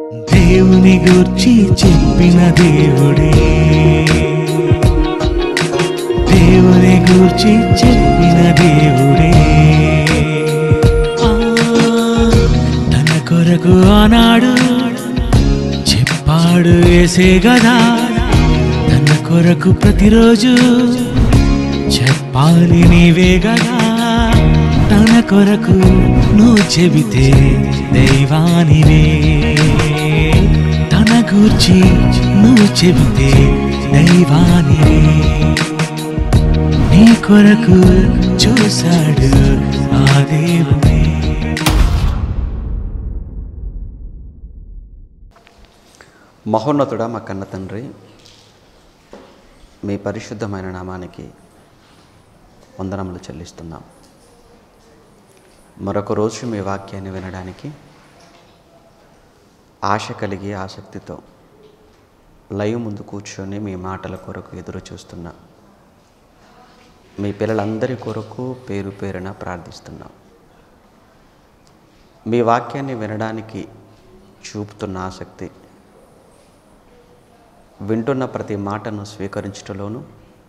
దేవుని గూర్చి చెప్పిన దేవుడే, దేవుని గూర్చి చెప్పిన దేవుడే, తన కొరకు ఆనాడు చెప్పాడు యేసే గదా, తన కొరకు ప్రతిరోజు చెప్పాలి నీవే గదా. తన కొరకు నువ్వు చెబితే దైవానివే, తన గూర్చి నువ్వు చెబితే దైవానివే. నీ కొరకు చూశాడు ఆ దేవుడే. మహోన్నతుడా మా కన్న తండ్రి, మీ పరిశుద్ధమైన నామానికి వందనములు చెల్లిస్తున్నాం. మరొక రోజు మీ వాక్యాన్ని వినడానికి ఆశ కలిగి ఆసక్తితో లైవ్ ముందు కూర్చొని మీ మాటల కొరకు ఎదురు చూస్తున్నా మీ పిల్లలందరి కొరకు పేరు పేరున ప్రార్థిస్తున్నాం. మీ వాక్యాన్ని వినడానికి చూపుతున్న ఆసక్తి, వింటున్న ప్రతి మాటను స్వీకరించటంలోనూ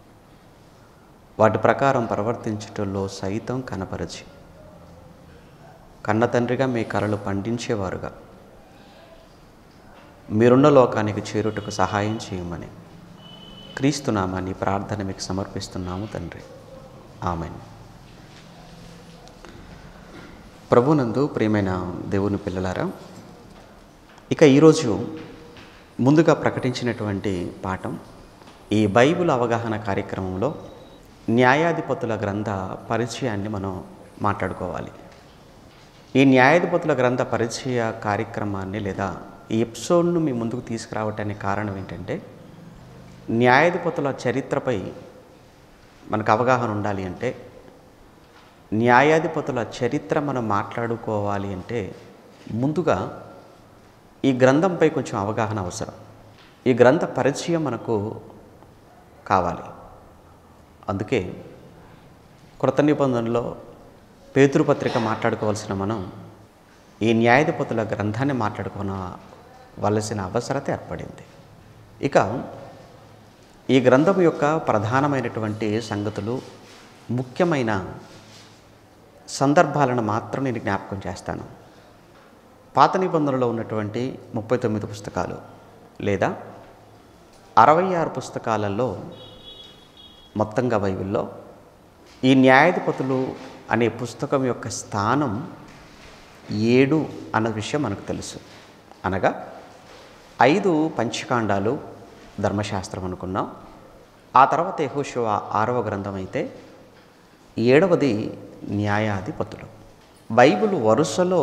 వాటి ప్రకారం ప్రవర్తించటంలో సైతం కనపరచి కన్న తండ్రిగా మీ కలలు పండించేవారుగా మీరున్న లోకానికి చేరుటకు సహాయం చేయమని క్రీస్తునామాన్ని ప్రార్థన మీకు సమర్పిస్తున్నాము తండ్రి. ఆమేన్. ప్రభునందు ప్రియమైన దేవుని పిల్లలారా, ఇక ఈరోజు ముందుగా ప్రకటించినటువంటి పాఠం ఈ బైబిల్ అవగాహన కార్యక్రమంలో న్యాయాధిపతుల గ్రంథ పరిచయాన్ని మనం మాట్లాడుకోవాలి. ఈ న్యాయాధిపతుల గ్రంథ పరిచయ కార్యక్రమాన్ని లేదా ఈ ఎపిసోడ్ను మీ ముందుకు తీసుకురావటానికి కారణం ఏంటంటే, న్యాయాధిపతుల చరిత్రపై మనకు అవగాహన ఉండాలి అంటే, న్యాయాధిపతుల చరిత్ర మనం మాట్లాడుకోవాలి అంటే ముందుగా ఈ గ్రంథంపై కొంచెం అవగాహన అవసరం. ఈ గ్రంథ పరిచయం మనకు కావాలి. అందుకే కృత నిబంధనలో పేతురు పత్రిక మాట్లాడుకోవాల్సిన మనం ఈ న్యాయాధిపతుల గ్రంథాన్ని మాట్లాడుకోవలసిన అవసరత ఏర్పడింది. ఇక ఈ గ్రంథం యొక్క ప్రధానమైనటువంటి సంగతులు, ముఖ్యమైన సందర్భాలను మాత్రం నేను జ్ఞాపకం చేస్తాను. పాత నిబంధనలో ఉన్నటువంటి 39 పుస్తకాలు లేదా 66 పుస్తకాలలో మొత్తంగా బైబిల్లో ఈ న్యాయాధిపతులు అనే పుస్తకం యొక్క స్థానం 7 అన్న విషయం మనకు తెలుసు. అనగా 5 పంచకాండాలు ధర్మశాస్త్రం అనుకున్నాం. ఆ తర్వాత యెహోషువ 6వ గ్రంథం అయితే 7వది న్యాయాధిపతులు. బైబిల్ వరుసలో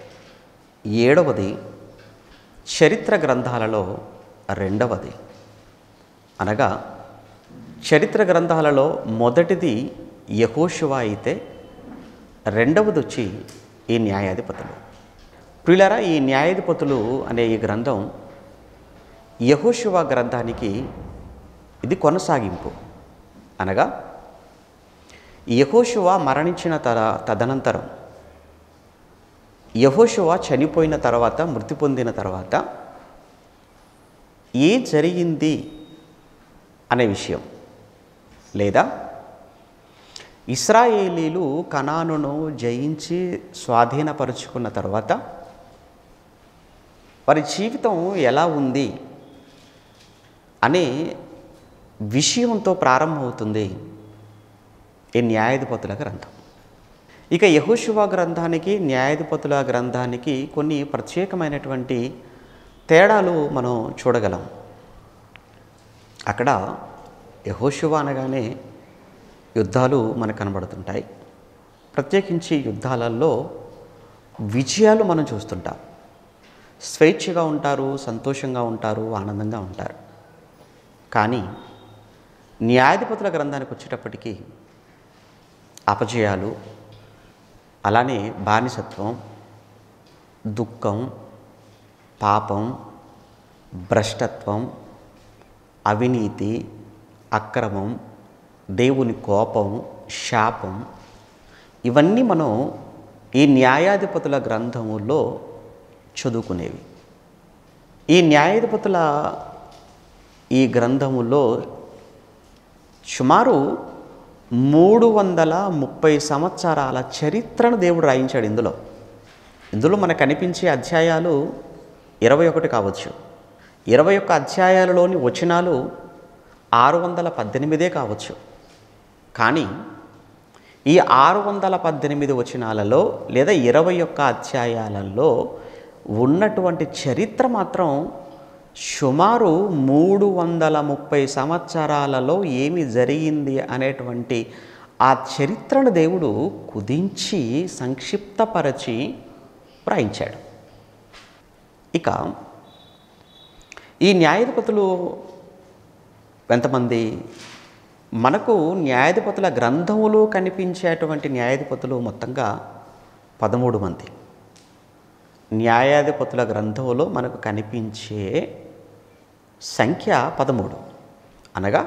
7వది, చరిత్ర గ్రంథాలలో 2వది. అనగా చరిత్ర గ్రంథాలలో మొదటిది యెహోషువ అయితే 2వది వచ్చి ఈ న్యాయాధిపతులు. ప్రియులారా, ఈ న్యాయాధిపతులు అనే ఈ గ్రంథం యెహోషువ గ్రంథానికి ఇది కొనసాగింపు. అనగా యెహోషువ మరణించిన తదనంతరం, యెహోషువ చనిపోయిన తర్వాత, మృతి పొందిన తర్వాత ఏ జరిగింది అనే విషయం, లేదా ఇశ్రాయేలీలు కనానును జయించి స్వాధీనపరుచుకున్న తర్వాత వారి జీవితం ఎలా ఉంది అనే విషయంతో ప్రారంభమవుతుంది ఈ న్యాయాధిపతుల గ్రంథం. ఇక యెహోషువ గ్రంథానికి, న్యాయాధిపతుల గ్రంథానికి కొన్ని ప్రత్యేకమైనటువంటి తేడాలు మనం చూడగలం. అక్కడ యెహోషువ అనగానే యుద్ధాలు మనకు కనబడుతుంటాయి. ప్రత్యేకించి యుద్ధాలలో విజయాలు మనం చూస్తుంటాం. స్వేచ్ఛగా ఉంటారు, సంతోషంగా ఉంటారు, ఆనందంగా ఉంటారు. కానీ న్యాయాధిపతుల గ్రంథానికి వచ్చేటప్పటికీ అపజయాలు, అలానే బానిసత్వం, దుఃఖం, పాపం, భ్రష్టత్వం, అవినీతి, అక్రమం, దేవుని కోపం, శాపం, ఇవన్నీ మనం ఈ న్యాయాధిపతుల గ్రంథములో చదువుకునేవి. ఈ న్యాయాధిపతుల ఈ గ్రంథములో సుమారు 330 సంవత్సరాల చరిత్రను దేవుడు రాయించాడు. ఇందులో మనకు కనిపించే అధ్యాయాలు 21 కావచ్చు. 21 అధ్యాయాలలోని వచనాలు 618 కావచ్చు. కానీ ఈ 618 వచనాలలో లేదా 21 అధ్యాయాలలో ఉన్నటువంటి చరిత్ర మాత్రం సుమారు 330 సంవత్సరాలలో ఏమి జరిగింది అనేటువంటి ఆ చరిత్రను దేవుడు కుదించి సంక్షిప్తపరచి వ్రాయించాడు. ఇక ఈ న్యాయాధిపతులు ఎంతమంది? మనకు న్యాయాధిపతుల గ్రంథములో కనిపించేటువంటి న్యాయాధిపతులు మొత్తంగా 13 మంది. న్యాయాధిపతుల గ్రంథంలో మనకు కనిపించే సంఖ్య 13. అనగా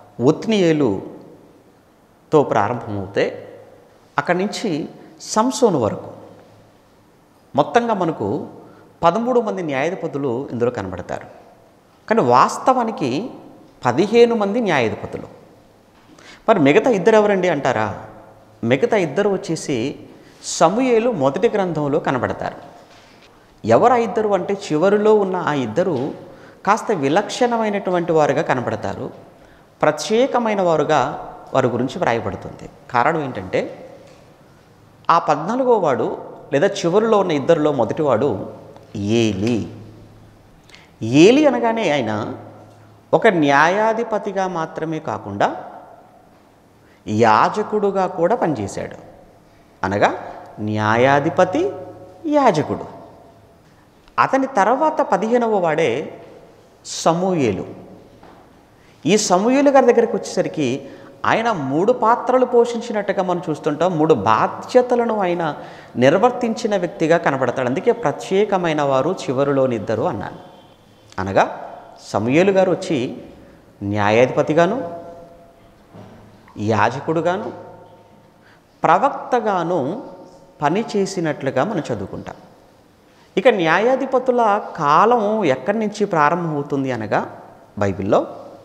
ఒత్నీయేలుతో ప్రారంభమవుతే అక్కడి నుంచి సంసోను వరకు మొత్తంగా మనకు 13 మంది న్యాయాధిపతులు ఇందులో కనబడతారు. కానీ వాస్తవానికి 15 మంది న్యాయాధిపతులు. మరి మిగతా ఇద్దరు ఎవరండి అంటారా? మిగతా ఇద్దరు వచ్చేసి సమూయేలు మొదటి గ్రంథంలో కనబడతారు. ఎవరు ఆ ఇద్దరు అంటే చివరిలో ఉన్న ఆ ఇద్దరు కాస్త విలక్షణమైనటువంటి వారుగా కనబడతారు. ప్రత్యేకమైన వారుగా వారి గురించి వ్రాయబడుతుంది. కారణం ఏంటంటే ఆ 14వ వాడు లేదా చివరిలో ఉన్న ఇద్దరిలో మొదటివాడు ఏలి. ఏలి అనగానే ఆయన ఒక న్యాయాధిపతిగా మాత్రమే కాకుండా యాజకుడుగా కూడా పనిచేశాడు. అనగా న్యాయాధిపతి, యాజకుడు. అతని తర్వాత 15వ వాడే సమూయేలు. ఈ సమూయేలు గారి దగ్గరికి వచ్చేసరికి ఆయన 3 పాత్రలు పోషించినట్టుగా మనం చూస్తుంటాం. 3 బాధ్యతలను ఆయన నిర్వర్తించిన వ్యక్తిగా కనబడతాడు. అందుకే ప్రత్యేకమైన వారు చివరిలోని ఇద్దరు అన్నాను. అనగా సమూయేలు గారు వచ్చి న్యాయాధిపతిగాను, యాజకుడుగాను, ప్రవక్తగాను పని చేసినట్లుగా మనం చదువుకుంటాం. ఇక న్యాయాధిపతుల కాలం ఎక్కడి నుంచి ప్రారంభమవుతుంది అనగా బైబిల్లో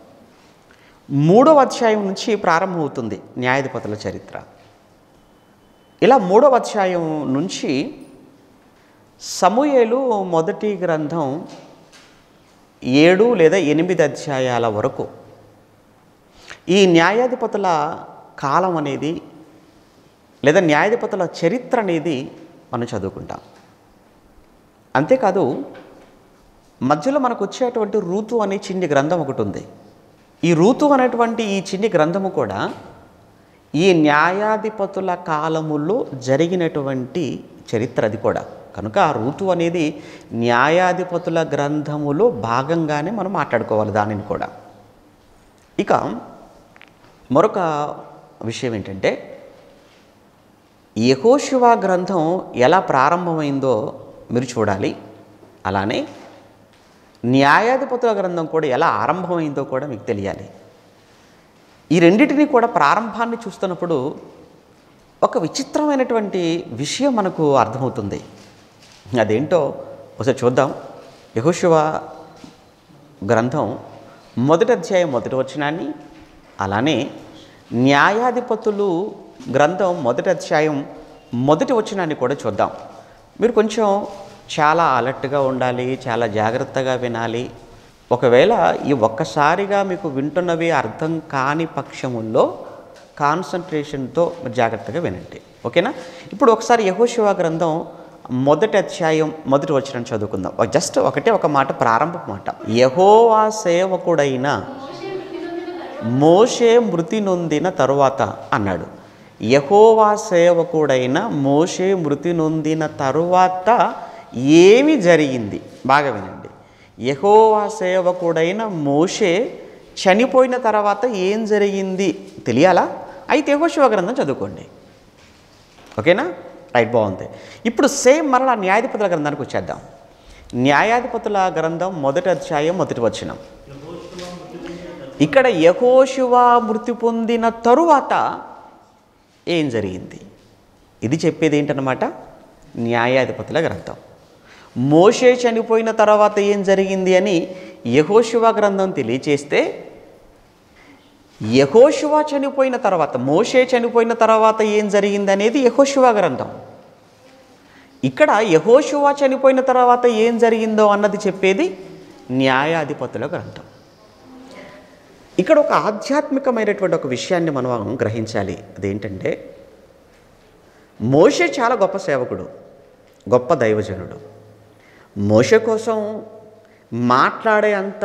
3వ అధ్యాయం నుంచి ప్రారంభమవుతుంది న్యాయాధిపతుల చరిత్ర. ఇలా 3వ అధ్యాయం నుంచి సమూయేలు మొదటి గ్రంథం 7 లేదా 8 అధ్యాయాల వరకు ఈ న్యాయాధిపతుల కాలం అనేది లేదా న్యాయాధిపతుల చరిత్ర అనేది మనం చదువుకుంటాం. అంతేకాదు మధ్యలో మనకు వచ్చేటువంటి రూతు అనే చిన్ని గ్రంథం ఒకటి ఉంది. ఈ రూతు అనేటువంటి ఈ చిన్ని గ్రంథము కూడా ఈ న్యాయాధిపతుల కాలములో జరిగినటువంటి చరిత్ర అది కూడా. కనుక ఆ రూతు అనేది న్యాయాధిపతుల గ్రంథములో భాగంగానే మనం మాట్లాడుకోవాలి దానిని కూడా. ఇక మరొక విషయం ఏంటంటే యెహోషువ గ్రంథం ఎలా ప్రారంభమైందో మీరు చూడాలి. అలానే న్యాయాధిపతుల గ్రంథం కూడా ఎలా ఆరంభమైందో కూడా మీకు తెలియాలి. ఈ రెండింటినీ కూడా ప్రారంభాన్ని చూస్తున్నప్పుడు ఒక విచిత్రమైనటువంటి విషయం మనకు అర్థమవుతుంది. అదేంటో ఒకసారి చూద్దాం. యెహోషువ గ్రంథం 1వ అధ్యాయం 1వ వచనాన్ని, అలానే న్యాయాధిపతులు గ్రంథం 1వ అధ్యాయం 1వ వచనాన్ని కూడా చూద్దాం. మీరు కొంచెం చాలా అలర్ట్గా ఉండాలి, చాలా జాగ్రత్తగా వినాలి. ఒకవేళ ఈ ఒక్కసారిగా మీకు వింటున్నవి అర్థం కాని పక్షముల్లో కాన్సన్ట్రేషన్తో జాగ్రత్తగా వినండి. ఓకేనా? ఇప్పుడు ఒకసారి యెహోషువ గ్రంథం 1వ అధ్యాయం 1వ వచనం చదువుకుందాం. జస్ట్ ఒక మాట, ప్రారంభ మాట. యెహోవా సేవకుడైన మోషే మృతి నొందిన తరువాత అన్నాడు. యెహోవా సేవకుడైన మోషే మృతి నొందిన తరువాత ఏమి జరిగింది? బాగా వినండి. యెహోవా సేవకుడైన మోషే చనిపోయిన తర్వాత ఏం జరిగింది తెలియాలా? అయితే యెహోషువ గ్రంథం చదువుకోండి. ఓకేనా? రైట్, బాగుంది. ఇప్పుడు సేమ్ మరలా న్యాయాధిపతుల గ్రంథానికి వచ్చేద్దాం. న్యాయాధిపతుల గ్రంథం 1వ అధ్యాయం 1వ వచనం. ఇక్కడ యెహోషువ మృతి పొందిన తరువాత ఏం జరిగింది? ఇది చెప్పేది ఏంటన్నమాట? న్యాయాధిపతుల గ్రంథం. మోషే చనిపోయిన తర్వాత ఏం జరిగింది అని యెహోషువ గ్రంథం తెలియచేస్తే, యెహోషువ చనిపోయిన తర్వాత, మోషే చనిపోయిన తర్వాత ఏం జరిగింది అనేది యెహోషువ గ్రంథం. ఇక్కడ యెహోషువ చనిపోయిన తర్వాత ఏం జరిగిందో అన్నది చెప్పేది న్యాయాధిపతుల గ్రంథం. ఇక్కడ ఒక ఆధ్యాత్మికమైనటువంటి ఒక విషయాన్ని మనం గ్రహించాలి. అదేంటంటే, మోషే చాలా గొప్ప సేవకుడు, గొప్ప దైవజనుడు. మోషే కోసం మాట్లాడే అంత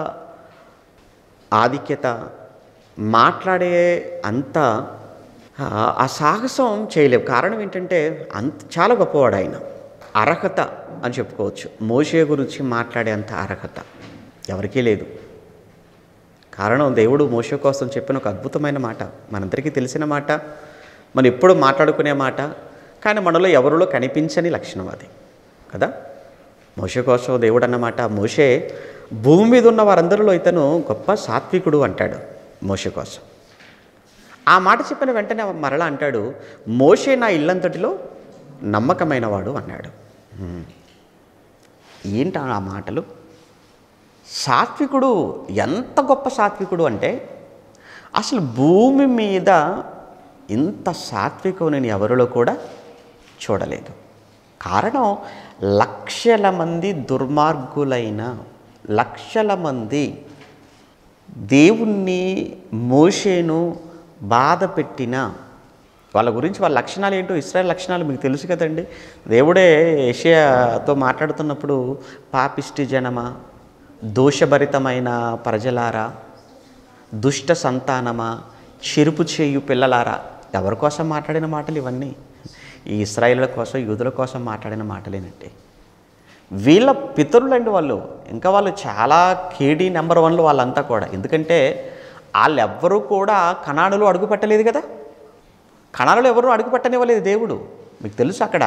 ఆధిక్యత, మాట్లాడే అంత ఆ సాహసం చేయలేవు. కారణం ఏంటంటే చాలా గొప్పవాడు ఆయన. అర్హత అని చెప్పుకోవచ్చు. మోషే గురించి మాట్లాడే అంత అర్హత ఎవరికీ లేదు. కారణం, దేవుడు మోషే కోసం చెప్పిన ఒక అద్భుతమైన మాట, మనందరికీ తెలిసిన మాట, మనం ఎప్పుడు మాట్లాడుకునే మాట, కానీ మనలో ఎవరిలో కనిపించని లక్షణం అది కదా. మోషే కోసం దేవుడు అన్నమాట, మోషే భూమి మీద ఉన్న వారందరిలో ఇతను గొప్ప సాత్వికుడు అంటాడు మోషే కోసం. ఆ మాట చెప్పిన వెంటనే మరలా అంటాడు, మోషే నా ఇల్లంతటిలో నమ్మకమైన వాడు అన్నాడు. ఏంటి ఆ మాటలు? సాత్వికుడు ఎంత గొప్ప సాత్వికుడు అంటే, అసలు భూమి మీద ఇంత సాత్వికం నేను ఎవరిలో కూడా చూడలేదు. కారణం, లక్షల మంది దుర్మార్గులైన, లక్షల మంది దేవుణ్ణి, మోషేను బాధ పెట్టిన వాళ్ళ గురించి, వాళ్ళ లక్షణాలు ఏంటో, ఇశ్రాయేల్ లక్షణాలు మీకు తెలుసు కదండి. దేవుడే యెషయాతో మాట్లాడుతున్నప్పుడు, పాపిష్టి జనమా, దోషభరితమైన ప్రజలారా, దుష్ట సంతానమా, చెరుపు చేయు పిల్లలారా, ఎవరి కోసం మాట్లాడిన మాటలు ఇవన్నీ? ఈ ఇశ్రాయేలుల కోసం, యూదుల కోసం మాట్లాడిన మాటలేనండి. వీళ్ళ పితరులండి వాళ్ళు. ఇంకా వాళ్ళు చాలా కేడీ నెంబర్ 1లు వాళ్ళంతా కూడా. ఎందుకంటే వాళ్ళెవ్వరూ కూడా కనానులో అడుగు పెట్టలేదు కదా. కనానులో ఎవరు అడుగు పెట్టనివ్వలేదు దేవుడు. మీకు తెలుసు, అక్కడ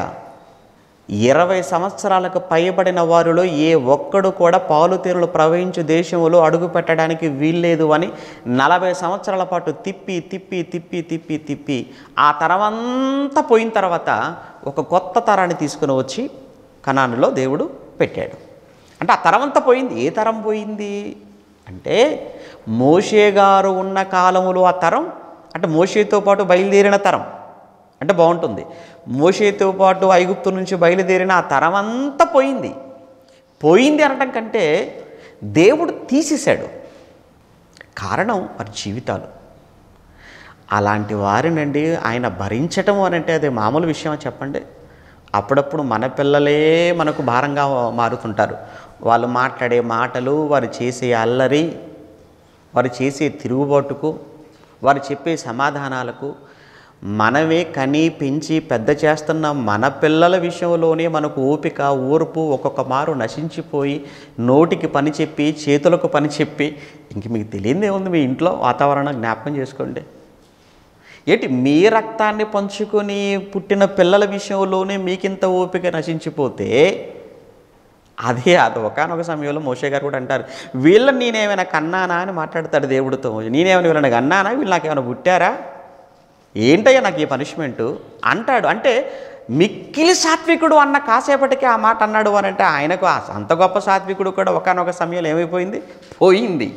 20 సంవత్సరాలకు పైబడిన వారిలో ఏ ఒక్కడు కూడా పాలు తీరులు ప్రవహించు దేశంలో అడుగు పెట్టడానికి వీల్లేదు అని 40 సంవత్సరాల పాటు తిప్పి తిప్పి తిప్పి తిప్పి తిప్పి ఆ తరమంతా పోయిన తర్వాత ఒక కొత్త తరాన్ని తీసుకుని వచ్చి కనానులో దేవుడు పెట్టాడు. అంటే ఆ తరమంతా పోయింది. ఏ తరం పోయింది అంటే, మోషే గారు ఉన్న కాలములో ఆ తరం, అంటే మోషేతో పాటు బయలుదేరిన తరం అంటే బాగుంటుంది. మోషేతో పాటు ఐగుప్తు నుంచి బయలుదేరిన ఆ తరం అంతా పోయింది. పోయింది అనటం కంటే దేవుడు తీసేశాడు. కారణం వారి జీవితాలు. అలాంటి వారినండి ఆయన భరించటం అని అంటే అది మామూలు విషయమా చెప్పండి? అప్పుడప్పుడు మన పిల్లలే మనకు భారంగా మారుతుంటారు. వాళ్ళు మాట్లాడే మాటలు, వారు చేసే అల్లరి, వారు చేసే తిరుగుబాటుకు, వారు చెప్పే సమాధానాలకు మనమే కని పెంచి పెద్ద చేస్తున్న మన పిల్లల విషయంలోనే మనకు ఓపిక, ఓర్పు ఒక్కొక్క మారు నశించిపోయి, నోటికి పని చెప్పి, చేతులకు పని చెప్పి, ఇంక మీకు తెలియదే ఉంది. మీ ఇంట్లో వాతావరణం జ్ఞాపకం చేసుకోండి. ఏంటి, మీ రక్తాన్ని పంచుకొని పుట్టిన పిల్లల విషయంలోనే మీకింత ఓపిక నశించిపోతే, అది ఒకానొక సమయంలో మోషే గారు కూడా అంటారు, వీళ్ళని నేనేమైనా కన్నానా అని మాట్లాడతాడు దేవుడితో. నేనేమైనా వీళ్ళని కన్నానా, వీళ్ళు నాకేమైనా పుట్టారా, ఏంటయ్యా నాకు ఈ పనిష్మెంటు అంటాడు. అంటే మిక్కిలి సాత్వికుడు అన్న కాసేపటికి ఆ మాట అన్నాడు అని అంటే, ఆయనకు అంత గొప్ప సాత్వికుడు కూడా ఒకానొక సమయంలో ఏమైపోయింది, పోయింది.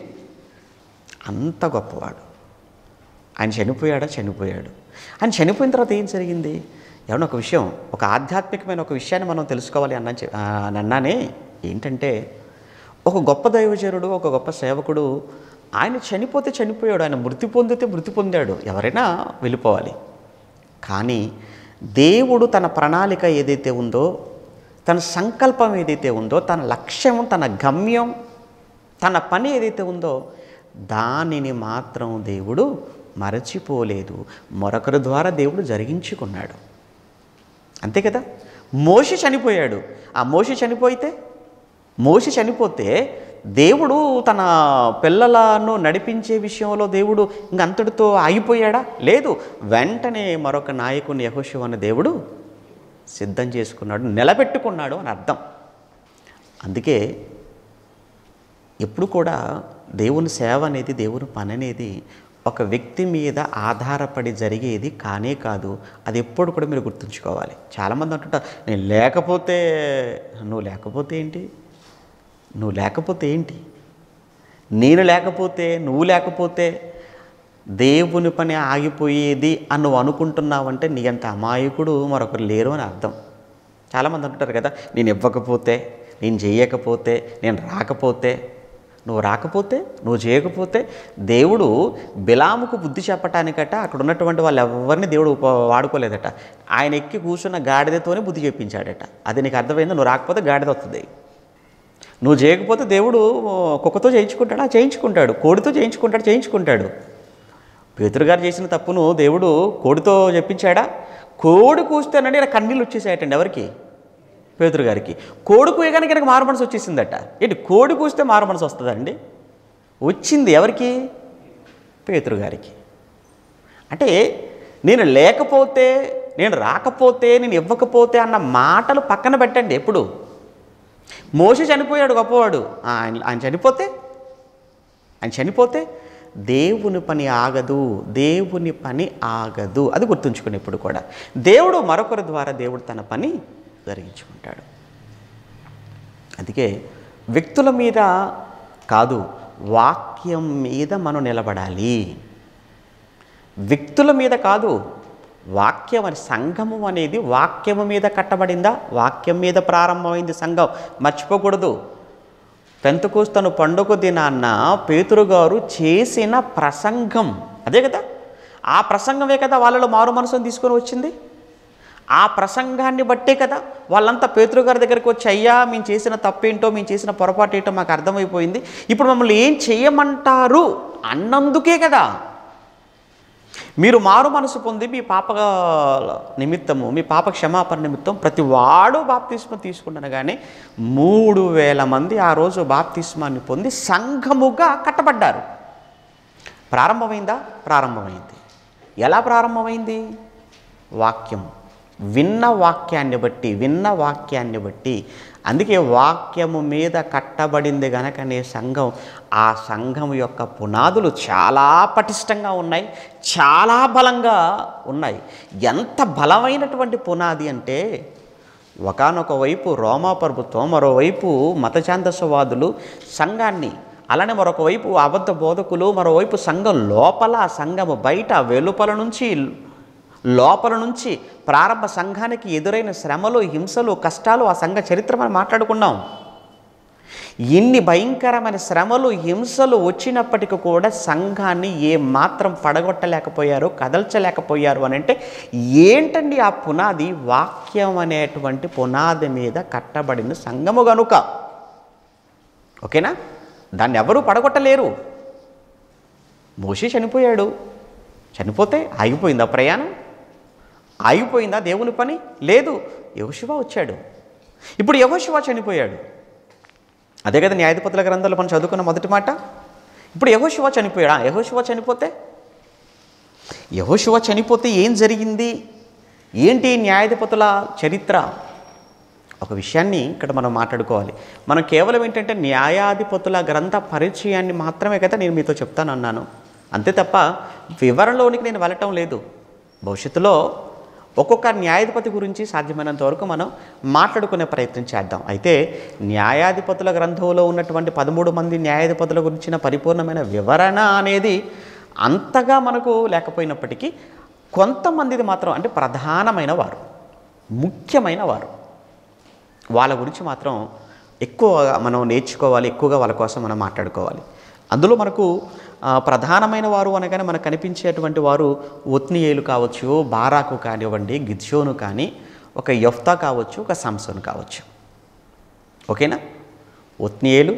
అంత గొప్పవాడు. ఆయన చనిపోయాడు. ఆయన చనిపోయిన తర్వాత ఏం జరిగింది? ఏమన్నా ఒక విషయం, ఒక ఆధ్యాత్మికమైన ఒక విషయాన్ని మనం తెలుసుకోవాలి అన్నానే. ఏంటంటే, ఒక గొప్ప దైవజనుడు, ఒక గొప్ప సేవకుడు, ఆయన చనిపోతే చనిపోయాడు, ఆయన మృతి పొందితే మృతి పొందాడు. ఎవరైనా వెళ్ళిపోవాలి. కానీ దేవుడు తన ప్రణాళిక ఏదైతే ఉందో, తన సంకల్పం ఏదైతే ఉందో, తన లక్ష్యం, తన గమ్యం, తన పని ఏదైతే ఉందో, దానిని మాత్రం దేవుడు మరచిపోలేదు. మరొకరి ద్వారా దేవుడు జరిగించుకున్నాడు. అంతే కదా. మోషే చనిపోయాడు. ఆ మోషే చనిపోతే దేవుడు తన పిల్లలను నడిపించే విషయంలో దేవుడు ఇంకంతటితో ఆగిపోయాడా? లేదు. వెంటనే మరొక నాయకుని యెహోషువను దేవుడు సిద్ధం చేసుకున్నాడు, నిలబెట్టుకున్నాడు అని అర్థం. అందుకే ఎప్పుడు కూడా దేవుని సేవ అనేది, దేవుని పని అనేది ఒక వ్యక్తి మీద ఆధారపడి జరిగేది కానే కాదు. అది ఎప్పుడు కూడా మీరు గుర్తుంచుకోవాలి. చాలామంది అంటుంటారు, నేను లేకపోతే నువ్వు లేకపోతే ఏంటి, నువ్వు లేకపోతే ఏంటి, నేను లేకపోతే నువ్వు లేకపోతే దేవుని పని ఆగిపోయేది అని నువ్వు అనుకుంటున్నావంటే నీ అంత అమాయకుడు మరొకరు లేరు అని అర్థం. చాలామంది అంటుంటారు కదా, నేను ఇవ్వకపోతే, నేను చేయకపోతే, నేను రాకపోతే. నువ్వు రాకపోతే, నువ్వు చేయకపోతే దేవుడు బిలాముకు బుద్ధి చెప్పటానికట అక్కడ ఉన్నటువంటి వాళ్ళు ఎవరిని దేవుడు వాడుకోలేదట. ఆయన ఎక్కి కూర్చున్న గాడిదతోనే బుద్ధి చెప్పించాడట. అది నీకు అర్థమైంది. నువ్వు రాకపోతే గాడిద వస్తుంది, నువ్వు చేయకపోతే దేవుడు కుక్కతో చేయించుకుంటాడా, చేయించుకుంటాడు, కోడితో చేయించుకుంటాడు. పేతురు గారు చేసిన తప్పును దేవుడు కోడితో చెప్పించాడా? కోడి కూస్తేనండి ఇలా కన్నీళ్ళు వచ్చేసాయటండి. ఎవరికి? పేతురు గారికి. కోడి కూయగానికి కనుక మారు మనసు వచ్చేసిందట. ఏంటి, కోడి కూస్తే మారు మనసు వస్తుందండి? వచ్చింది. ఎవరికి? పేతురు గారికి. అంటే నేను లేకపోతే, నేను రాకపోతే, నేను ఇవ్వకపోతే అన్న మాటలు పక్కన పెట్టండి. ఎప్పుడు మోషే చనిపోయాడు, గొప్పవాడు. ఆయన చనిపోతే దేవుని పని ఆగదు, దేవుని పని ఆగదు. అది గుర్తుంచుకుని ఎప్పుడు కూడా దేవుడు మరొకరి ద్వారా దేవుడు తన పని జరిగించుకుంటాడు. అందుకే వ్యక్తుల మీద కాదు, వాక్యం మీద మనం నిలబడాలి. వ్యక్తుల మీద కాదు, వాక్యం అని. సంఘము అనేది వాక్యము మీద కట్టబడిందా? వాక్యం మీద ప్రారంభమైంది సంఘం, మర్చిపోకూడదు. పెంతెకోస్తు పండుగ దినాన్న పేతురు గారు చేసిన ప్రసంగం అదే కదా. ఆ ప్రసంగమే కదా వాళ్ళలో మారు మనసును తీసుకొని వచ్చింది. ఆ ప్రసంగాన్ని బట్టే కదా వాళ్ళంతా పేతురు గారి దగ్గరికి వచ్చి, అయ్యా మేము చేసిన తప్పేంటో, మేము చేసిన పొరపాటు ఏంటో మాకు అర్థమైపోయింది, ఇప్పుడు మమ్మల్ని ఏం చేయమంటారు అన్నందుకే కదా. మీరు మారు మనసు పొంది మీ పాప నిమిత్తము, మీ పాప క్షమాపణ నిమిత్తం ప్రతి వాడు బాప్తిస్మం తీసుకుండనగానే 3000 మంది ఆ రోజు బాప్తిస్మాన్ని పొంది సంఘముగా కట్టబడ్డారు. ప్రారంభమైందా? ప్రారంభమైంది. ఎలా ప్రారంభమైంది? వాక్యం. విన్న వాక్యాన్ని బట్టి. అందుకే వాక్యము మీద కట్టబడింది గనకనే సంఘం. ఆ సంఘం యొక్క పునాదులు చాలా పటిష్టంగా ఉన్నాయి, చాలా బలంగా ఉన్నాయి. ఎంత బలమైనటువంటి పునాది అంటే, ఒకానొక వైపు రోమా ప్రభుత్వం, మరోవైపు మతఛాందసవాదులు సంఘాన్ని, అలానే మరొక వైపు అబద్ధ బోధకులు, మరోవైపు సంఘం లోపల, సంఘము బయట, లోపల నుంచి ప్రారంభ సంఘానికి ఎదురైన శ్రమలు, హింసలు, కష్టాలు, ఆ సంఘ చరిత్ర మనం మాట్లాడుకున్నాం. ఇన్ని భయంకరమైన శ్రమలు, హింసలు వచ్చినప్పటికీ కూడా సంఘాన్ని ఏమాత్రం పడగొట్టలేకపోయారు, కదల్చలేకపోయారు అని అంటే ఏంటండి ఆ పునాది? వాక్యం అనేటువంటి పునాది మీద కట్టబడిన సంఘము గనుక. ఓకేనా? దాన్ని ఎవరూ పడగొట్టలేరు. మోషే చనిపోయాడు. చనిపోతే ఆగిపోయిందా ప్రయాణం? ఆగిపోయిందా దేవుని పని? లేదు. యెహోషువ వచ్చాడు. ఇప్పుడు యెహోషువ చనిపోయాడు. అదే కదా న్యాయాధిపతుల గ్రంథంలో మనం చదువుకున్న మొదటి మాట. ఇప్పుడు యెహోషువ చనిపోయాడా? యెహోషువ చనిపోతే ఏం జరిగింది? ఏంటి న్యాయాధిపతుల చరిత్ర? ఒక విషయాన్ని ఇక్కడ మనం మాట్లాడుకోవాలి. మనం కేవలం ఏంటంటే న్యాయాధిపతుల గ్రంథ పరిచయాన్ని మాత్రమే కదా నేను మీతో చెప్తానన్నాను, అంతే తప్ప వివరణలోనికి నేను వెళ్ళటం లేదు. భవిష్యత్తులో ఒక్కొక్క న్యాయాధిపతి గురించి సాధ్యమైనంత వరకు మనం మాట్లాడుకునే ప్రయత్నం చేద్దాం. అయితే న్యాయాధిపతుల గ్రంథంలో ఉన్నటువంటి 13 మంది న్యాయాధిపతుల గురించిన పరిపూర్ణమైన వివరణ అనేది అంతగా మనకు లేకపోయినప్పటికీ కొంతమందిది మాత్రం, అంటే ప్రధానమైన వారు, ముఖ్యమైన వారు, వాళ్ళ గురించి మాత్రం ఎక్కువగా మనం నేర్చుకోవాలి, ఎక్కువగా వాళ్ళ కోసం మనం మాట్లాడుకోవాలి. అందులో మనకు ప్రధానమైన వారు అనగానే మనకు కనిపించేటువంటి వారు ఒత్నీయేలు కావచ్చు, బారాకు కానివ్వండి, గిద్యోను కానీ, ఒక యెఫ్తా కావచ్చు, ఒక సంసోను కావచ్చు. ఓకేనా? ఒత్నీయేలు,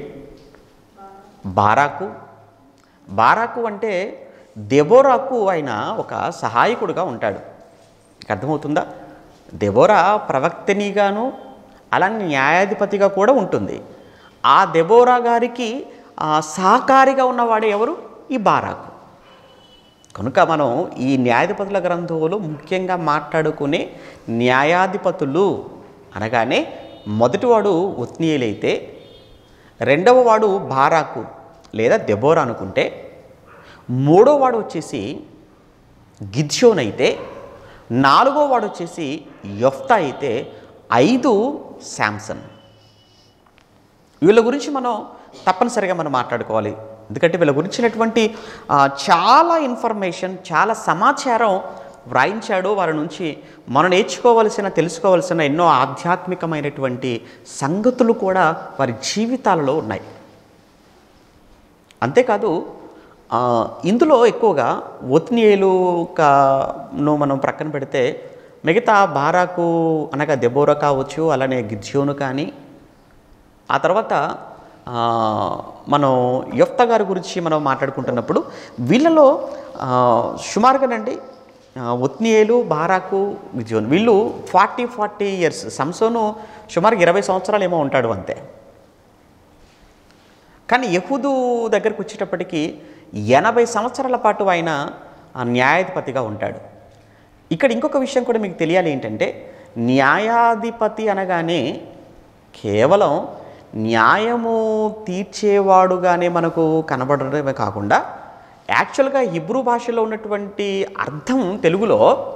బారాకు అంటే దెబోరాకు ఆయన ఒక సహాయకుడుగా ఉంటాడు. మీకు అర్థమవుతుందా? దెబోరా ప్రవక్తనిగాను అలానే న్యాయాధిపతిగా కూడా ఉంటుంది. ఆ దెబోరా గారికి సహకారిగా ఉన్నవాడే ఎవరు? ఈ బారాకు. కనుక మనం ఈ న్యాయాధిపతుల గ్రంథంలో ముఖ్యంగా మాట్లాడుకునే న్యాయాధిపతులు అనగానే మొదటివాడు ఒత్నీయేలైతే, రెండవ వాడు బారాకు లేదా దెబోరా అనుకుంటే, మూడో వాడు వచ్చేసి గిద్యోన్ అయితే, నాలుగో వాడు వచ్చేసి యొఫ్తా అయితే, 5 శాంసన్. వీళ్ళ గురించి మనం తప్పనిసరిగా మనం మాట్లాడుకోవాలి. ఎందుకంటే వీళ్ళ గురించినటువంటి చాలా ఇన్ఫర్మేషన్, చాలా సమాచారం వ్రాయించాడు. వారి నుంచి మనం నేర్చుకోవలసిన, తెలుసుకోవలసిన ఎన్నో ఆధ్యాత్మికమైనటువంటి సంగతులు కూడా వారి జీవితాలలో ఉన్నాయి. అంతేకాదు ఇందులో ఎక్కువగా ఒత్నీయేలును మనం ప్రక్కన పెడితే మిగతా బారాకు అనగా దెబోరా కావచ్చు, అలానే గిద్యోను కానీ, ఆ తర్వాత మనం యొఫ్తా గారి గురించి మనం మాట్లాడుకుంటున్నప్పుడు వీళ్ళలో సుమారుగానండి ఒత్నీయేలు, బారాకు, గిద్యోను వీళ్ళు 40 ఇయర్స్. సంసోను సుమారుగా 20 సంవత్సరాలు ఏమో ఉంటాడు అంతే. కానీ యెహూదు దగ్గరకు వచ్చేటప్పటికి 80 సంవత్సరాల పాటు ఆయన న్యాయాధిపతిగా ఉంటాడు. ఇక్కడ ఇంకొక విషయం కూడా మీకు తెలియాలి ఏంటంటే, న్యాయాధిపతి అనగానే కేవలం న్యాయము తీర్చేవాడుగానే మనకు కనబడడమే కాకుండా యాక్చువల్గా హిబ్రూ భాషలో ఉన్నటువంటి అర్థం తెలుగులో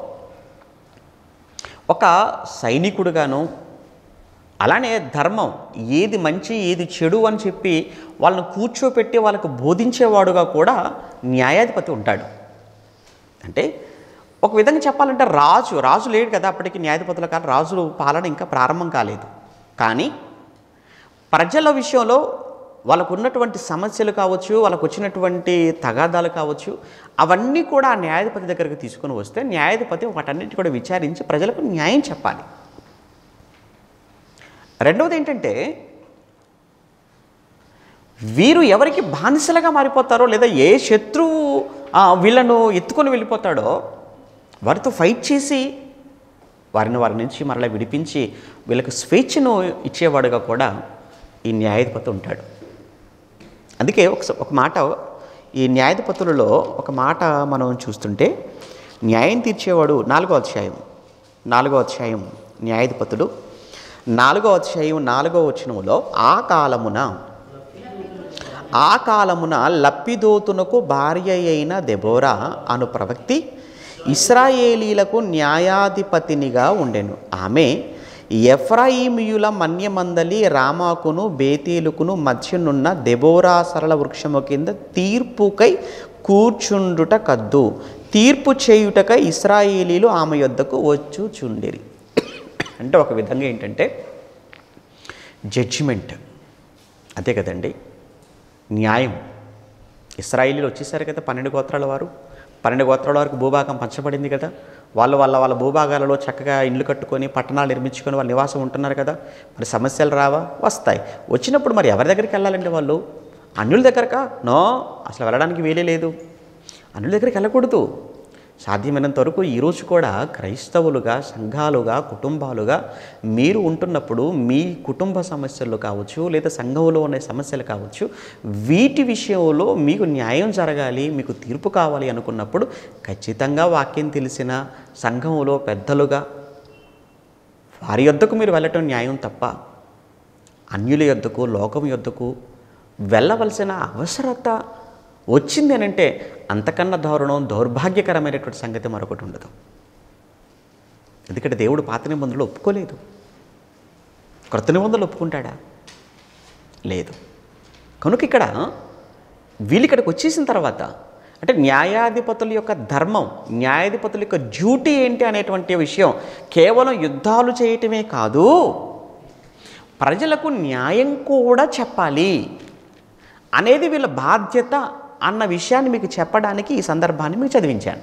ఒక సైనికుడుగాను, అలానే ధర్మం ఏది మంచి ఏది చెడు అని చెప్పి వాళ్ళని కూర్చోపెట్టి వాళ్ళకు బోధించేవాడుగా కూడా న్యాయాధిపతి ఉంటాడు. అంటే ఒక విధంగా చెప్పాలంటే రాజు లేడు కదా అప్పటికి, న్యాయాధిపతుల కాలం రాజుల పాలన ఇంకా ప్రారంభం కాలేదు. కానీ ప్రజల విషయంలో వాళ్ళకు ఉన్నటువంటి సమస్యలు కావచ్చు, వాళ్ళకు వచ్చినటువంటి తగాదాలు కావచ్చు, అవన్నీ కూడా ఆ న్యాయాధిపతి దగ్గరికి తీసుకొని వస్తే న్యాయాధిపతి వాటన్నిటి కూడా విచారించి ప్రజలకు న్యాయం చెప్పాలి. రెండవది ఏంటంటే, వీరు ఎవరికి బానిసలుగా మారిపోతారో లేదా ఏ శత్రువు వీళ్ళను ఎత్తుకొని వెళ్ళిపోతాడో వారితో ఫైట్ చేసి వారి నుంచి మరలా విడిపించి వీళ్ళకు స్వేచ్ఛను ఇచ్చేవాడుగా కూడా ఈ న్యాయాధిపతి ఉంటాడు. అందుకే ఒక మాట ఈ న్యాయాధిపతులలో ఒక మాట మనం చూస్తుంటే, న్యాయం తీర్చేవాడు 4వ అధ్యాయం న్యాయాధిపతుడు 4వ అధ్యాయం 4వ వచనములో, ఆ కాలమున లప్పిదోతునకు భార్య అయిన దెబోరా అను ప్రవక్తి ఇశ్రాయేలీలకు న్యాయాధిపతినిగా ఉండెను. ఆమె ఎఫ్రాయిమీయుల మన్యమందలి రామాకును బేతేలుకును మధ్యనున్న దెబోరా సరళ వృక్షము కింద తీర్పుకై కూర్చుండుట కద్దు. తీర్పు చేయుటకై ఇశ్రాయేలీలు ఆమె యొద్దకు వచ్చుచుండిరి. అంటే ఒక విధంగా ఏంటంటే జడ్జిమెంట్, అదే కదండి న్యాయం. ఇశ్రాయేలీలు వచ్చేసారు కదా 12 గోత్రాల వారు. 12 గోత్రాల వరకు భూభాగం పంచబడింది కదా. వాళ్ళ భూభాగాలలో చక్కగా ఇండ్లు కట్టుకొని పట్టణాలు నిర్మించుకొని వాళ్ళు నివాసం ఉంటున్నారు కదా. మరి సమస్యలు రావా? వస్తాయి. వచ్చినప్పుడు మరి ఎవరి దగ్గరికి వెళ్ళాలండి? వాళ్ళు అన్యుల దగ్గరకా? నో, అసలు వెళ్ళడానికి వీలే లేదు. అన్యుల దగ్గరికి వెళ్ళకూడదు. సాధ్యమైనంత వరకు ఈరోజు కూడా క్రైస్తవులుగా, సంఘాలుగా, కుటుంబాలుగా మీరు ఉంటున్నప్పుడు మీ కుటుంబ సమస్యలు కావచ్చు, లేదా సంఘంలో ఉన్న సమస్యలు కావచ్చు, వీటి విషయంలో మీకు న్యాయం జరగాలి, మీకు తీర్పు కావాలి అనుకున్నప్పుడు ఖచ్చితంగా వాక్యం తెలిసిన సంఘంలో పెద్దలుగా వారి యొద్దకు మీరు వెళ్ళటం న్యాయం తప్ప అన్యుల యొద్దకు, లోకం యొద్దకు వెళ్ళవలసిన అవసరత వచ్చింది అని అంటే అంతకన్నా దౌర్భాగ్యకరమైనటువంటి సంగతి మరొకటి ఉండదు. ఎందుకంటే దేవుడు పాత నిబంధనలు ఒప్పుకోలేదు. క్రొత్త నిబంధనలు ఒప్పుకుంటాడా? లేదు. కనుక ఇక్కడ వీళ్ళు ఇక్కడికి వచ్చేసిన తర్వాత అంటే న్యాయాధిపతుల యొక్క ధర్మం, న్యాయాధిపతుల యొక్క డ్యూటీ ఏంటి అనేటువంటి విషయం కేవలం యుద్ధాలు చేయటమే కాదు, ప్రజలకు న్యాయం కూడా చెప్పాలి అనేది వీళ్ళ బాధ్యత అన్న విషయాన్ని మీకు చెప్పడానికి ఈ సందర్భాన్ని మీకు చదివించాను.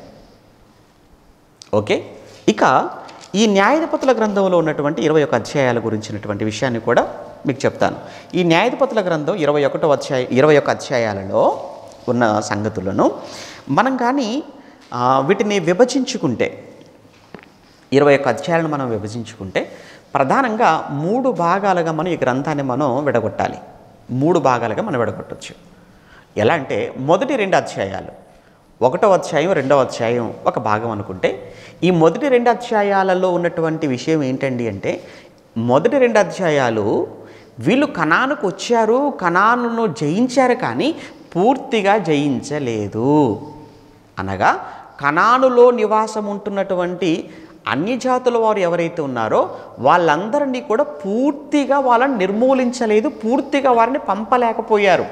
ఓకే, ఇక ఈ న్యాయాధిపతుల గ్రంథంలో ఉన్నటువంటి 21 అధ్యాయాల గురించినటువంటి విషయాన్ని కూడా మీకు చెప్తాను. ఈ న్యాయాధిపతుల గ్రంథం 21 అధ్యాయాలలో ఉన్న సంగతులను మనం కానీ వీటిని విభజించుకుంటే, 21 అధ్యాయాలను మనం విభజించుకుంటే ప్రధానంగా 3 భాగాలుగా మనం ఈ గ్రంథాన్ని మనం విడగొట్టాలి. 3 భాగాలుగా మనం విడగొట్టవచ్చు. ఎలా అంటే మొదటి 2 అధ్యాయాలు, 1వ అధ్యాయం 2వ అధ్యాయం ఒక భాగం అనుకుంటే, ఈ మొదటి 2 అధ్యాయాలలో ఉన్నటువంటి విషయం ఏంటండి అంటే, మొదటి 2 అధ్యాయాలు వీళ్ళు కనానుకు వచ్చారు, కనానును జయించారు, కానీ పూర్తిగా జయించలేదు. అనగా కనానులో నివాసం ఉంటున్నటువంటి అన్యజాతుల వారు ఎవరైతే ఉన్నారో వాళ్ళందరినీ కూడా పూర్తిగా వాళ్ళని నిర్మూలించలేదు, పూర్తిగా వారిని పంపలేకపోయారు.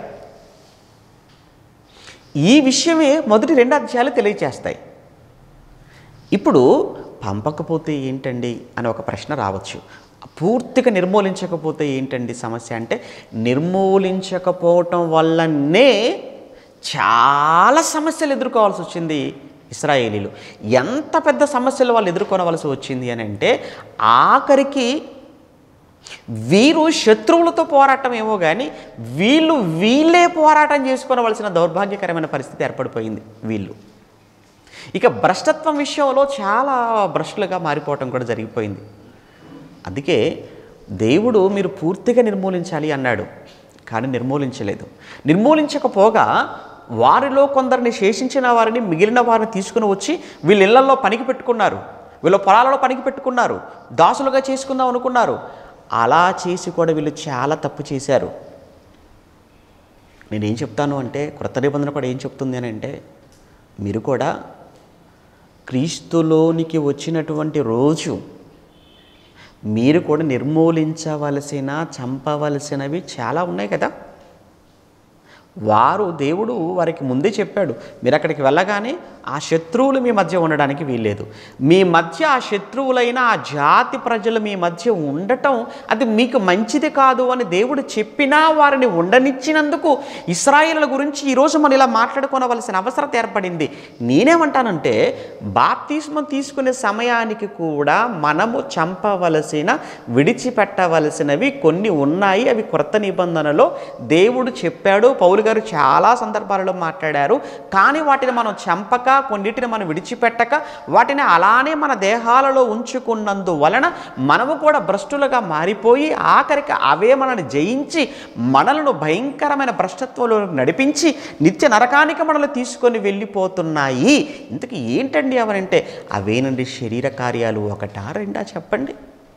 ఈ విషయమే మొదటి 2 అధ్యాయాలు తెలియచేస్తాయి. ఇప్పుడు పంపకపోతే ఏంటండి అని ఒక ప్రశ్న రావచ్చు. పూర్తిగా నిర్మూలించకపోతే ఏంటండి సమస్య అంటే, నిర్మూలించకపోవటం వల్లనే చాలా సమస్యలు ఎదుర్కోవాల్సి వచ్చింది ఇశ్రాయేలీలు. ఎంత పెద్ద సమస్యలు వాళ్ళు ఎదుర్కొనవలసి వచ్చింది అని అంటే, ఆఖరికి వీరు శత్రువులతో పోరాటం ఏమో కానీ వీళ్ళే పోరాటం చేసుకోవలసిన దౌర్భాగ్యకరమైన పరిస్థితి ఏర్పడిపోయింది వీళ్ళు. ఇక భ్రష్టత్వం విషయంలో చాలా భ్రష్టులుగా మారిపోవటం కూడా జరిగిపోయింది. అందుకే దేవుడు మీరు పూర్తిగా నిర్మూలించాలి అన్నాడు, కానీ నిర్మూలించలేదు. నిర్మూలించకపోగా వారిలో కొందరిని శేషించిన వారిని, మిగిలిన వారిని తీసుకుని వచ్చి వీళ్ళ ఇళ్లలో పనికి పెట్టుకున్నారు, వీళ్ళ పొలాలలో పనికి పెట్టుకున్నారు, దాసులుగా చేసుకుందాం అనుకున్నారు. అలా చేసి కూడా వీళ్ళు చాలా తప్పు చేశారు. నేనేం చెప్తాను అంటే, క్రొత్త నిబంధన కూడా ఏం చెప్తుంది అని అంటే, మీరు కూడా క్రీస్తులోనికి వచ్చినటువంటి రోజు మీరు కూడా నిర్మూలించవలసిన, చంపవలసినవి చాలా ఉన్నాయి కదా. దేవుడు వారికి ముందే చెప్పాడు, మీరు అక్కడికి వెళ్ళగానే ఆ శత్రువులు మీ మధ్య ఉండడానికి వీల్లేదు. మీ మధ్య ఆ శత్రువులైన ఆ జాతి ప్రజలు మీ మధ్య ఉండటం అది మీకు మంచిది కాదు అని దేవుడు చెప్పినా వారిని ఉండనిచ్చినందుకు ఇశ్రాయేలుల గురించి ఈరోజు మనం ఇలా మాట్లాడుకోవలసిన అవసరం ఏర్పడింది. నేనేమంటానంటే, బాప్తిస్మం తీసుకునే సమయానికి కూడా మనము చంపవలసిన, విడిచిపెట్టవలసినవి కొన్ని ఉన్నాయి. అవి క్రొత్త నిబంధనలో దేవుడు చెప్పాడు. పౌలు గారు చాలా సందర్భాలలో మాట్లాడారు. కానీ వాటిని మనం చంపక, కొన్నిటిని మనం విడిచిపెట్టక, వాటిని అలానే మన దేహాలలో ఉంచుకున్నందువలన మనము కూడా భ్రష్టులుగా మారిపోయి ఆఖరికి అవే మనల్ని జయించి మనలను భయంకరమైన భ్రష్టత్వంలో నడిపించి నిత్య నరకానికి మనల్ని తీసుకొని వెళ్ళిపోతున్నాయి. ఇంతకీ ఏంటండి అవనంటే, అవేనండి శరీర కార్యాలు. 1, 2 చెప్పండి.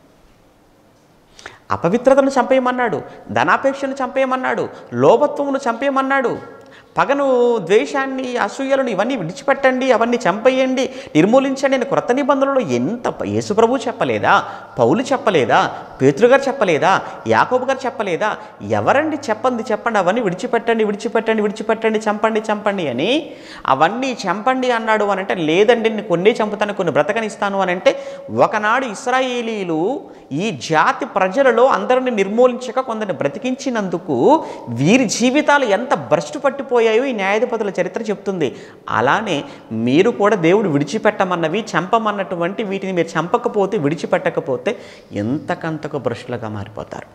అపవిత్రతను చంపేయమన్నాడు, ధనాపేక్షను చంపేయమన్నాడు, లోభత్వమును చంపేయమన్నాడు, పగను, ద్వేషాన్ని, అసూయలను ఇవన్నీ విడిచిపెట్టండి, అవన్నీ చంపేయండి, నిర్మూలించండి అని క్రొత్త నిబంధనలో ఎంత యేసుప్రభు చెప్పలేదా? పౌలు చెప్పలేదా? పేతురు గారు చెప్పలేదా? యాకోబు గారు చెప్పలేదా? ఎవరండి చెప్పండి, అవన్నీ విడిచిపెట్టండి, చంపండి అని. అవన్నీ చంపండి అన్నాడు అని అంటే, లేదండి నేను కొన్ని చంపుతాను, కొన్ని బ్రతకనిస్తాను అని అంటే, ఒకనాడు ఇశ్రాయేలీలు ఈ జాతి ప్రజలలో అందరిని నిర్మూలించక కొందరిని బ్రతికించినందుకు వీరి జీవితాలు ఎంత భ్రష్టు పట్టిపోయాయో ఈ న్యాయాధిపతుల చరిత్ర చెప్తుంది. అలానే మీరు కూడా దేవుడు విడిచిపెట్టమన్నవి, చంపమన్నటువంటి వీటిని మీరు చంపకపోతే, విడిచిపెట్టకపోతే ఎంతకంతకు భ్రష్టులుగా మారిపోతారు.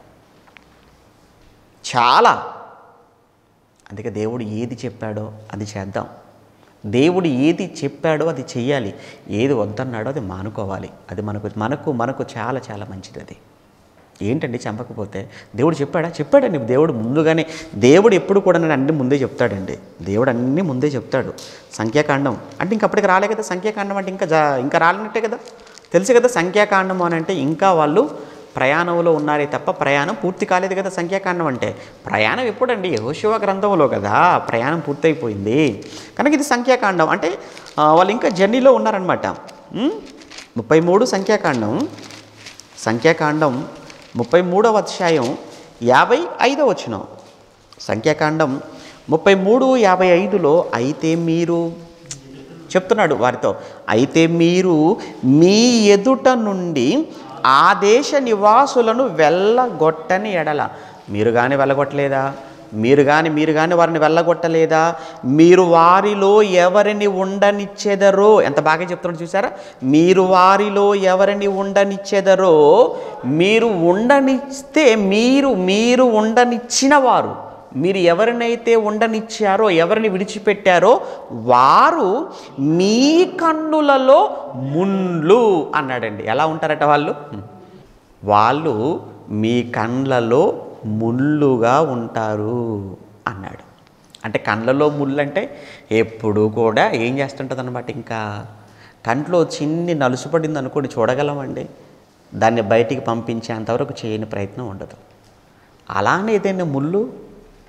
చాలా. అందుకే దేవుడు ఏది చెప్పాడో అది చేద్దాం, దేవుడు ఏది చెప్పాడో అది చెయ్యాలి, ఏది వద్దన్నాడో అది మానుకోవాలి. అది మనకు చాలా చాలా మంచిది. అది ఏంటండి చంపకపోతే? దేవుడు చెప్పాడండి. దేవుడు ముందుగానే, దేవుడు ఎప్పుడు కూడా నేను అన్ని ముందే చెప్తాడండి. దేవుడు అన్నీ ముందే చెప్తాడు. సంఖ్యాకాండం అంటే ఇంకప్పటికి రాలే కదా. సంఖ్యాకాండం అంటే ఇంకా రాలినట్టే కదా. తెలుసు కదా సంఖ్యాకాండం అని అంటే, ఇంకా వాళ్ళు ప్రయాణంలో ఉన్నారే తప్ప ప్రయాణం పూర్తి కాలేదు కదా. సంఖ్యాకాండం అంటే ప్రయాణం ఎప్పుడండి? యెహోషువ గ్రంథంలో కదా ప్రయాణం పూర్తయిపోయింది. కనుక ఇది సంఖ్యాకాండం అంటే వాళ్ళు ఇంకా జర్నీలో ఉన్నారనమాట. 33 సంఖ్యాకాండం 33వ అధ్యాయం 55వ వచనం. సంఖ్యాకాండం 33:55లో అయితే మీరు చెప్తున్నాడు వారితో, అయితే మీరు మీ ఎదుట నుండి ఆ దేశ నివాసులను వెళ్ళగొట్టని ఎడల, మీరు కానీ వెళ్ళగొట్టలేదా? మీరు కానీ వారిని వెళ్ళగొట్టలేదా? మీరు వారిలో ఎవరిని ఉండనిచ్చెదరో, ఎంత బాగా చెప్తున్నాడు చూసారా? మీరు వారిలో ఎవరిని ఉండనిచ్చెదరో, మీరు ఉండనిస్తే, మీరు ఉండనిచ్చిన వారు, మీరు ఎవరినైతే ఉండనిచ్చారో, ఎవరిని విడిచిపెట్టారో వారు మీ కన్నులలో ముళ్ళు అన్నాడండి. ఎలా ఉంటారట వాళ్ళు మీ కళ్ళలో ముళ్ళుగా ఉంటారు అన్నాడు. అంటే కళ్ళలో ముళ్ళు అంటే ఎప్పుడు కూడా ఏం చేస్తుంటుంది అనమాట, ఇంకా కంట్లో చిన్ని నలుసుపడింది అనుకోండి, చూడగలమండి, దాన్ని బయటికి పంపించేంతవరకు చేయని ప్రయత్నం ఉండదు. అలానే ఏదైనా ముళ్ళు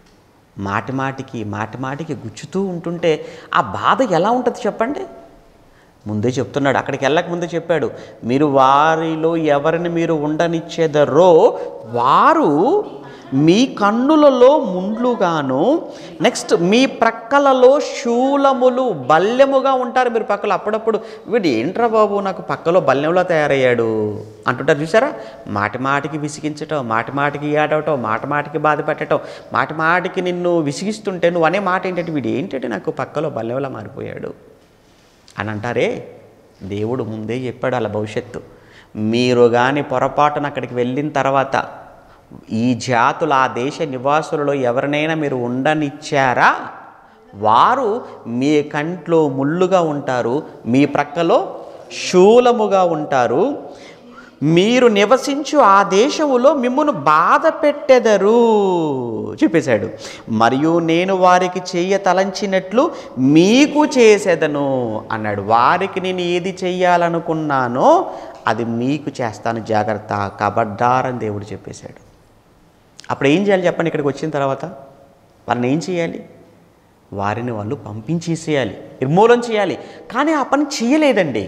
మాటి మాటికి గుచ్చుతూ ఉంటుంటే ఆ బాధ ఎలా ఉంటుంది చెప్పండి. ముందే చెప్తున్నాడు, అక్కడికి వెళ్ళక ముందే చెప్పాడు, మీరు వారిలో ఎవరిని మీరు ఉండనిచ్చేదరో వారు మీ కన్నులలో ముండ్లుగాను, నెక్స్ట్ మీ ప్రక్కలలో శూలములు బల్యముగా ఉంటారు. మీరు పక్కలో అప్పుడప్పుడు వీడు ఏంట్రా బాబు నాకు పక్కలో బల్యంలో తయారయ్యాడు అంటుంటారు చూసారా. మాటిమాటికి విసిగించటం, మాటిమాటికి ఏడవటం, మాటిమాటికి బాధ పెట్టడం, మాటిమాటికి నిన్ను విసిగిస్తుంటే నువ్వు అనే మాట ఏంటంటే వీడు ఏంటంటే నాకు పక్కలో బల్యంలా మారిపోయాడు అని అంటారే. దేవుడు ముందే చెప్పాడు అలా భవిష్యత్తు. మీరు కానీ పొరపాటున అక్కడికి వెళ్ళిన తర్వాత ఈ జాతుల ఆ దేశ నివాసులలో ఎవరినైనా మీరు ఉండనిచ్చారా, వారు మీ కంట్లో ముళ్ళుగా ఉంటారు, మీ ప్రక్కలో శూలముగా ఉంటారు. మీరు నివసించు ఆ దేశములో మిమ్మును బాధ పెట్టెదరు చెప్పేశాడు. మరియు నేను వారికి చెయ్య తలంచినట్లు మీకు చేసేదను అన్నాడు. వారికి నేను ఏది చెయ్యాలనుకున్నానో అది మీకు చేస్తాను, జాగ్రత్త, కబడ్డారని దేవుడు చెప్పేశాడు. అప్పుడు ఏం చేయాలి చెప్పండి? ఇక్కడికి వచ్చిన తర్వాత వాళ్ళని ఏం చేయాలి? వారిని వాళ్ళు పంపించేసేయాలి, నిర్మూలన చేయాలి. కానీ ఆ పని చేయలేదండి.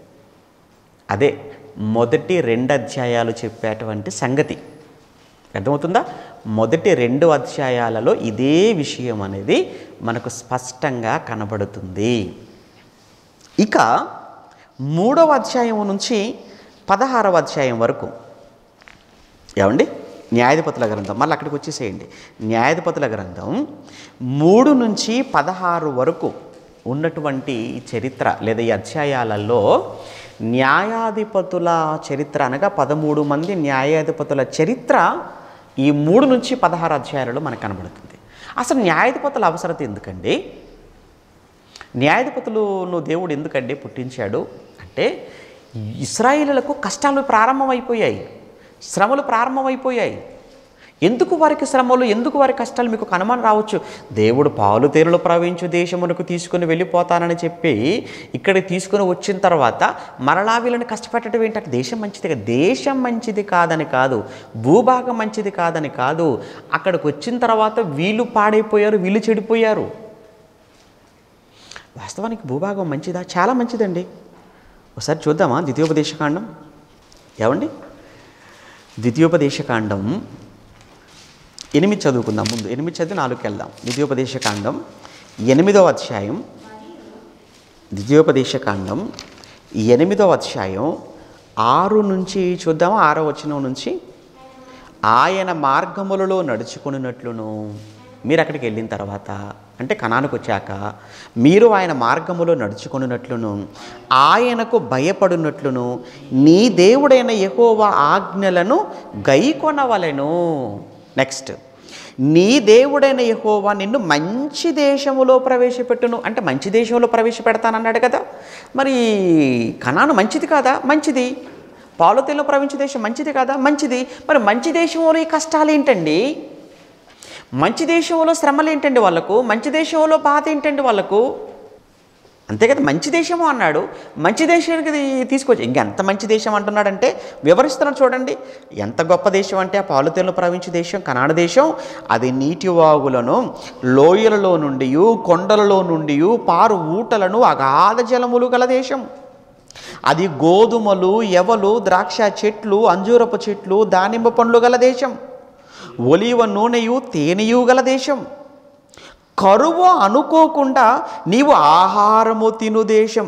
అదే మొదటి 2 అధ్యాయాలు చెప్పేటువంటి సంగతి అర్థమవుతుందా? మొదటి 2 అధ్యాయాలలో ఇదే విషయం అనేది మనకు స్పష్టంగా కనబడుతుంది. ఇక 3వ అధ్యాయం నుంచి 16వ అధ్యాయం వరకు ఏమండి, న్యాయాధిపతుల గ్రంథం, మళ్ళీ అక్కడికి వచ్చేసేయండి. న్యాయాధిపతుల గ్రంథం 3 నుంచి 16 వరకు ఉన్నటువంటి చరిత్ర లేదా ఈ అధ్యాయాలలో న్యాయాధిపతుల చరిత్ర అనగా 13 మంది న్యాయాధిపతుల చరిత్ర ఈ 3 నుంచి 16 అధ్యాయాలలో మనకు కనబడుతుంది. అసలు న్యాయాధిపతుల అవసరత ఎందుకండి? న్యాయాధిపతులను దేవుడు ఎందుకండి పుట్టించాడు అంటే, ఇశ్రాయేలులకు కష్టాలు ప్రారంభమైపోయాయి, శ్రమలు ప్రారంభమైపోయాయి. ఎందుకు వారికి శ్రమలు, ఎందుకు వారి కష్టాలు? మీకు అనుమానం రావచ్చు. దేవుడు పాలు తేనెలు ప్రవహించు దేశమునకు తీసుకుని వెళ్ళిపోతానని చెప్పి ఇక్కడికి తీసుకుని వచ్చిన తర్వాత మరలా వీళ్ళని కష్టపెట్టడం ఏంటంటే దేశం మంచిది కాదు. దేశం మంచిది కాదని కాదు, భూభాగం మంచిది కాదని కాదు. అక్కడికి వచ్చిన తర్వాత వీళ్ళు పాడైపోయారు, వీళ్ళు చెడిపోయారు. వాస్తవానికి భూభాగం మంచిదా? చాలా మంచిదండి. ఒకసారి చూద్దామా ద్వితీయోపదేశకాండం? ఏమండి, ద్వితీయోపదేశకాండం 8 చదువుకుందాం. ముందు 8 చదివి 4కి వెళ్దాం. ద్వితీయోపదేశకాండం 8వ అధ్యాయం, ద్వితీయోపదేశకాండం 8వ అధ్యాయం 6 నుంచి చూద్దామా. 6వ వచనం నుంచి, ఆయన మార్గములలో నడుచుకున్నట్లును, మీరు అక్కడికి వెళ్ళిన తర్వాత అంటే కనానుకు వచ్చాక మీరు ఆయన మార్గములో నడుచుకున్నట్లును, ఆయనకు భయపడినట్లును, నీ దేవుడైన యెహోవా ఆజ్ఞలను గైకొనవలెను. నెక్స్ట్, నీ దేవుడైన యెహోవా నిన్ను మంచి దేశములో ప్రవేశపెట్టును. అంటే మంచి దేశంలో ప్రవేశపెడతానన్నాడు కదా. మరి కనాను మంచిది కాదా? మంచిది. పాలుతేనెలు ప్రవేశించే దేశం మంచిది కాదా? మంచిది. మరి మంచి దేశంలో ఈ కష్టాలు ఏంటండి? మంచి దేశంలో శ్రమలు ఏంటండి వాళ్ళకు? మంచి దేశంలో బాధ ఏంటండి వాళ్ళకు? అంతే కదా, మంచి దేశము అన్నాడు. మంచి దేశానికి తీసుకొచ్చి ఇంకెంత మంచి దేశం అంటున్నాడంటే వివరిస్తున్నాడు చూడండి. ఎంత గొప్ప దేశం అంటే ఆ పాలుతేనెలు ప్రవహించే దేశం కనాను దేశం. అది నీటి వాగులను, లోయలలో నుండి, కొండలలో నుండి పారు ఊటలను, అగాధ జలములు గల దేశం. అది గోధుమలు, ఎవలు, ద్రాక్ష చెట్లు, అంజూరపు చెట్లు, దానిమ్మ పండ్లు గల దేశం. ఒలీవ నూనెయు తేనెయు గల దేశం. కరువు అనుకోకుండా నీవు ఆహారము తిను దేశం.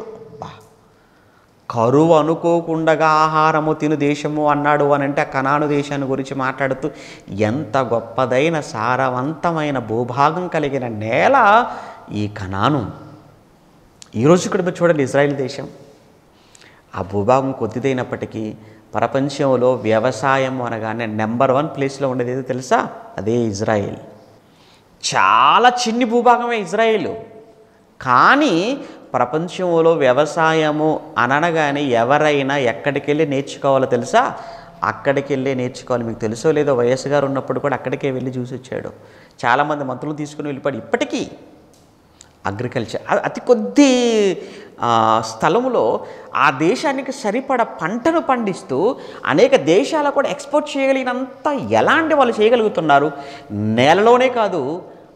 కరువు అనుకోకుండా ఆహారము తిను దేశము అన్నాడు అని అంటే కనాను దేశాన్ని గురించి మాట్లాడుతూ ఎంత గొప్పదైన సారవంతమైన భూభాగం కలిగిన నేల ఈ కనాను. ఈరోజు ఇక్కడ మీరు చూడండి, ఇజ్రాయెల్ దేశం ఆ భూభాగం కొద్దిదైనప్పటికీ ప్రపంచంలో వ్యవసాయం అనగానే నెంబర్ 1 ప్లేస్లో ఉండేది ఏదో తెలుసా? అదే ఇజ్రాయెల్. చాలా చిన్ని భూభాగమే ఇజ్రాయేలు. కానీ ప్రపంచంలో వ్యవసాయము అనగానే ఎవరైనా ఎక్కడికి వెళ్ళి నేర్చుకోవాలో తెలుసా? అక్కడికి వెళ్ళి నేర్చుకోవాలి. మీకు తెలుసో లేదో, వైఎస్ గారు ఉన్నప్పుడు కూడా అక్కడికే వెళ్ళి చూసి వచ్చాడు. చాలామంది మంత్రులు తీసుకుని వెళ్ళిపోయాడు. ఇప్పటికీ అగ్రికల్చర్ అతి కొద్ది స్థలములో ఆ దేశానికి సరిపడ పంటను పండిస్తూ అనేక దేశాలకు కూడా ఎక్స్పోర్ట్ చేయగలిగినంత ఎలాంటి వాళ్ళు చేయగలుగుతున్నారు. నేలలోనే కాదు,